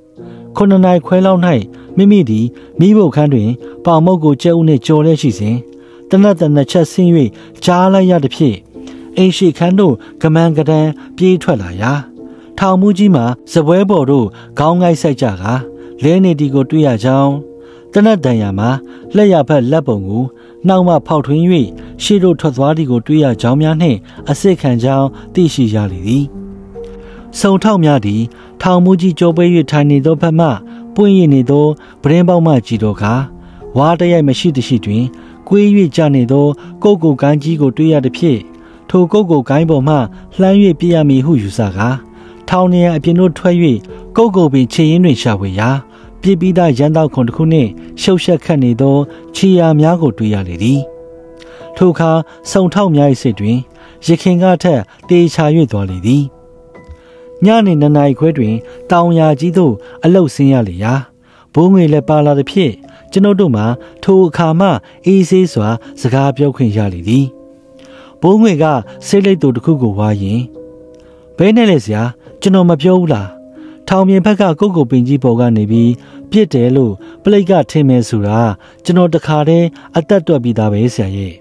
9နာရီခွဲလောက်၌မိမိသည်မိဖို့ခန်းတွင်ပေါင်မုတ်ကိုကျဲဦးနှင့်ကြော်လဲရှိစဉ်တနက်ချက်ဆင်း၍ကြားလိုက်ရသည်ဖြင့်အိမ်ရှိခန်းတို့ကမန်ကတန်ပြေးထွက်လာရာထောင်မူကြီးမှာစပွဲပေါ်တို့ခေါင်းငိုက်ဆိုင်ကြကလဲနေတီကိုတွေ့ရကြောင်းတနတ်တန်ရမှာလက်ရဖက်လက်ပုံကိုနောက်မှဖောက်ထွင်း၍ရှေ့တို့ထွက်သွားသည်ကိုတွေ့ရကြောင်းများနှင့်အစစ်ခံကြောင်းသိရှိရလေသည်စုံထောက်များသည်ထောင်မူကြီးကြောပွဲ၍ထိုင်နေသောဖက်မှပွင့်ရနေသောပရင်းပေါက်မှကြည်တော်ခါဝါတရိုက်မရှိတရှိတွင်ကွေး၍ကျနေသောကုတ်ကိုကိုင်းကြီးကိုတွေ့ရသည်ဖြင့်ထိုကုတ်ကိုကိုင်းပေါ်မှလှမ်း၍ပြရမည်ဟုယူဆကာထောင်နေရအပြင်တို့ထွက်၍ကုတ်ကိုပင်ခြေရင်းတွင်ရှာဖွေရာပြစ်ပြီးသားရန်တော့ခွန်တစ်ခုနှင့်ရှုပ်ရှက်ခတ်နေသောခြေရာများကိုတွေ့ရလေသည်ထိုအခါစုံထောက်များ၏စိတ်တွင်ရခင်ကထက်တေချာ၍သွားလေသည်ညနေ2 နာရီခွဲတွင်တောင်ယာကြီးသို့အလုတ်ဆင်းရလေရာဘိုးငွေလည်းပါလာသည်ဖြင့်ကျွန်ုပ်တို့မှာထိုအခါမှအေးဆေးစွာစကားပြောခွင့်ရလေသည်ဘိုးငွေကစိတ်လိပ်တူတစ်ခုကိုဝါရင်ဘဲနဲ့လေဆရာကျွန်တော်မပြောဘူးလားထောင်ပြင်ဘက်ကကုတ်ကိုပင်ကြီးပေါ်ကနေပြီးပြစ်တယ်လို့ပလိတ်ကထင်မယ်ဆိုတာကျွန်တော်တခါတည်းအသက်တွက်ပြီးသားပဲဆရာရဲ့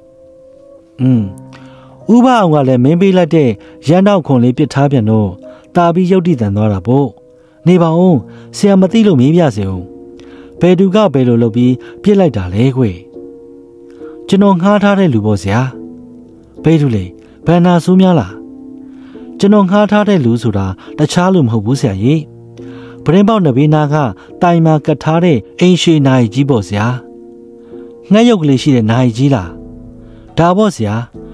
ဥပအောင်ကလည်းမင်းပေးလိုက်တဲ့ရန်တော့ခွန်လေးပစ်ထားပြန်တော့တာပြီးရုတ်တိတန်သွားတာပေါ့နေပါဦးဆရာမသိလို့မေးပြစေဦးဘယ်သူကဘယ်လိုလုပ်ပြီးပြစ်လိုက်တာလဲကွကျွန်တော်ငှားထားတဲ့လူပေါ့ဆရာဘယ်သူလဲဘန်နာဆိုးများလားကျွန်တော်ငှားထားတဲ့လူဆိုတာတခြားလူမဟုတ်ဘူးဆရာကြီးပရင်းပေါက်နဘေးနာကတိုင်မာကတ်ထားတဲ့အင်းရှိနိုင်ကြီးပေါ့ဆရာငှက်ရုပ်ကလေးရှိတဲ့နိုင်ကြီးလားဒါပေါ့ဆရာ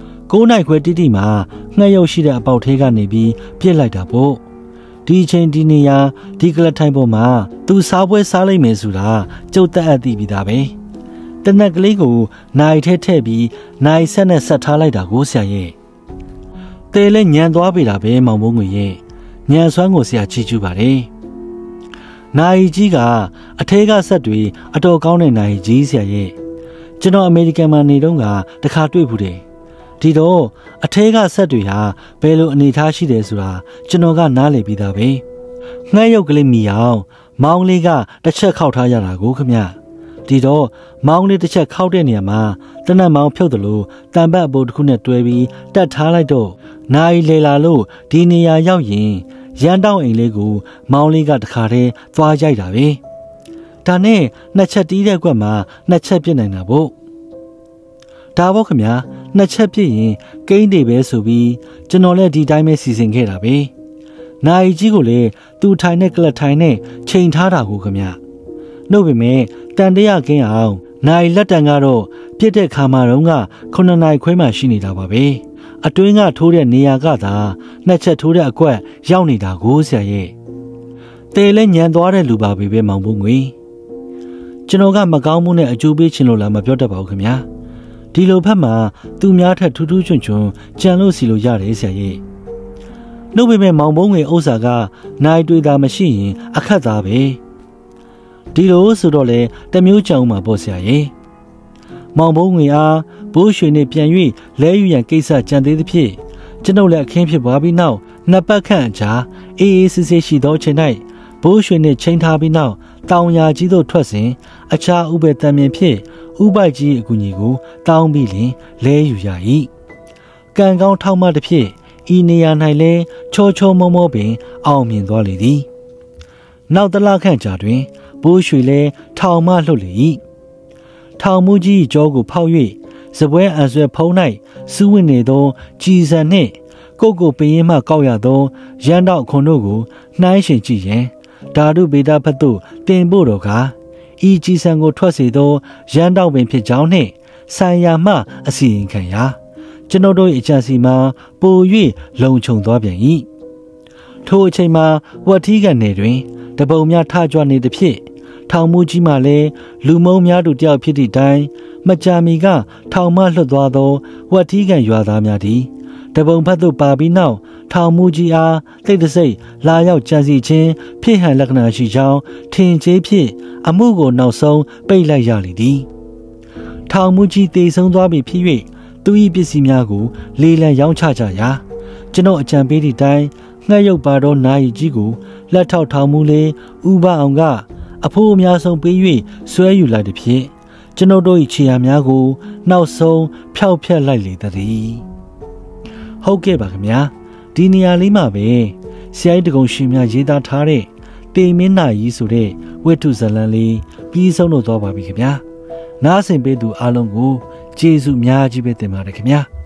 9 နိုင်ခွဲတိတိမှာငှက်ရုပ်ရှိတဲ့အပေါက်ထဲကနေပြီးပြစ်လိုက်တာပေါ့ဒီချိန်ဒီနေရာဒီကလထိုင်ပေါ်မှာသူစားပွဲစားလိုက်မယ်ဆိုတာကြုတ်တက်အပ်သိပြီးသားပဲတနက်ကလေးကိုနိုင်ထဲထည့်ပြီးနိုင်ဆက်နဲ့ဆက်ထားလိုက်တာကိုဆရာရဲ့တဲလဲညံသွားပြီတာပဲမောင်မိုးငွေရဲ့ညံဆွမ်းကိုဆရာချီးကျူးပါတယ်နိုင်ကြီးကအထဲကဆက်တွေအတော်ကောင်းတဲ့နိုင်ကြီးဆရာရဲ့ကျွန်တော်အမေရိကန်မှာနေတော့ကတခါတွေ့ဘူးတယ်ဒီတော့အထဲကဆက်တွေဟာဘယ်လိုအနေထားရှိတယ်ဆိုတာကျွန်တော်ကနားလည်ပြီးသားပဲငှက်ရုပ်ကလေးမီအောင်မောင်းလေးကတစ်ချက်ခောက်ထားရတာကိုခမဒီတော့မောင်းလေးတစ်ချက်ခောက်တဲ့နေရာမှာတနက်မောင်းဖြုတ်တယ်လို့တံပတ်အပိုးတစ်ခုနဲ့တွဲပြီးတက်ထားလိုက်တော့နိုင်လေလာလို့ဒီနေရာရောက်ရင်ရန်တောင်းအိမ်လေးကိုမောင်းလေးကတခါတည်းသွားရိုက်တာပဲဒါနဲ့2 ချက်တီးတဲ့ကွက်မှာ2 ချက်ပြစ်နိုင်တာပေါ့ဒါပေါ့ခမ2 ချက်ပြစ်ရင်ကိန်းတွေပဲဆိုပြီးကျွန်တော်လည်းဒီတိုင်းပဲစီစဉ်ခဲ့တာပဲနိုင်ကြီးကိုလည်းသူထိုင်တဲ့ကလထိုင်နဲ့ချိန်ထားတာကိုခမနှုတ်ပေမဲ့တန်တရကင်းအောင်နိုင်လက်တန်ကတော့ပြစ်တဲ့ခါမှာတော့က9 နာရီခွဲမှရှိနေတာပါပဲအတွင်းကထိုးတဲ့နေရာကသာ2 ချက်ထိုးတဲ့အကွက်ရောက်နေတာကိုဆရာရဲ့တဲလဲညံသွားတဲ့လူပါပဲမောင်ဘုံငွေကျွန်တော်ကမကောင်းမှုနဲ့အကျိုးပေးချင်လို့လားမပြောတတ်ပါဘူးခင်ဗျာဒီလိုဖက်မှာသူများထက်ထူးထူးချွန်ချွန်ကြံလို့စီလို့ရတယ်ဆရာရဲ့နှုတ်ပေမဲ့မောင်ဘုံငွေဥစ္စာကနိုင်တွေ့တာမရှိရင်အခက်သားပဲဒီလိုဆိုတော့လေတမျိုးကြောင်မှာပေါ့ဆရာရဲ့မောင်ဘုံငွေအားဘိုးရွှေနဲ့ပြန်၍လဲယူရန်ကိစ္စကြံသေးသဖြင့်ကျွန်ုပ်လည်းအခင်းဖြစ်သွားပြီးနောက်2 ပတ်ခန့်အကြာအေးအေးဆေးဆေးရှိသောချိန်၌ဘိုးရွှေနှင့်ချိန်ထားပြီးနောက်တောင်ယာကြီးသို့ထွက်စဉ်အခြားဥပ္ပေတံမြင်ဖြင့်ဥပိုက်ကြီးအကူကြီးကိုတောင်းပြီးလင်လဲယူရ၏ကံကောင်းထောက်မှတစ်ဖြင့်ဤနေရာ၌လဲချောချောမောမောပင်အောင်မြင်သွားလေသည်နောက်တလခန့်ကြာတွင်ဘိုးရွှေလဲထောင်မှလှုပ်လေ၏ထောင်မူကြီးကြောကိုဖောက်၍စပွဲအဆွဲဖုံး၌စူးဝင်နေသောကြည်စံနှင့်ကိုကိုပင်ရင်မှကောက်ရသောရန်တော့ခွန်တို့ကိုနှိုင်းရှင်ကြည့်ရင်ဓာတုဗေဒဘက်သို့တင်ဖို့တော်ကားဤကြည်စံကိုထွက်စေသောရန်တော့ပင်ဖြစ်ကြောင်းနှင့်ဆိုင်ရာမှအစီရင်ခံရာကျွန်ုပ်တို့၏အကြံစီမှာပို၍လုံခြုံသွားပြန်၏ထိုအချိန်မှာဝတ်ထီးကန်နယ်တွင်တပုံများထကြွနေသည်ဖြင့်ထောင်မူကြီးမှလည်းလူမုံများတို့တယောက်ဖြစ်သည့်တိုင်မကြာမီကထောင်မှလွတ်သွားသောဝတ်ထီးကန်ရွာသားများသည်တပုံဖက်သို့ပါပြီးနောက်ထောင်မူကြီးအားတိတ်တဆိတ်လာရောက်ကြံစီခြင်းဖြစ်ဟန်လက္ခဏာရှိကြောင်းထင်ကြေးဖြင့်အမှုကိုနောက်ဆုံးပိတ်လိုက်ရလေသည်ထောင်မူကြီးတေဆုံးသွားပြီဖြစ်၍သူ၏ပစ္စည်းများကိုလေလံရောင်းချကြရာကျွန်တော်အကြံပေးသည့်တိုင်ငှက်ရုပ်ပါသောနိုင်ကြီးကိုလက်ထောက်ထောင်မူလေဥပအောင်ကအဖိုးအများဆုံးပေး၍ဆွဲယူလိုက်သည်ဖြင့်ကျွန်ုပ်တို့၏ခြေရာများကိုနောက်ဆုံးဖျောက်ဖျက်လိုက်လေသည်ဟုတ်ကဲ့ပါခင်ဗျာဒီနေရာလေးမှာပဲဆရာကြီးတကုံရှင်များရေးသားထားတဲ့တေမင်းနာကြီးဆိုတဲ့ဝတ္ထုဇာတ်လမ်းလေးပြီးဆုံးတော့သွားပါပြီခင်ဗျာနားဆင်ပေးသူအားလုံးကိုကျေးဇူးအများကြီးပဲတင်ပါတယ်ခင်ဗျာ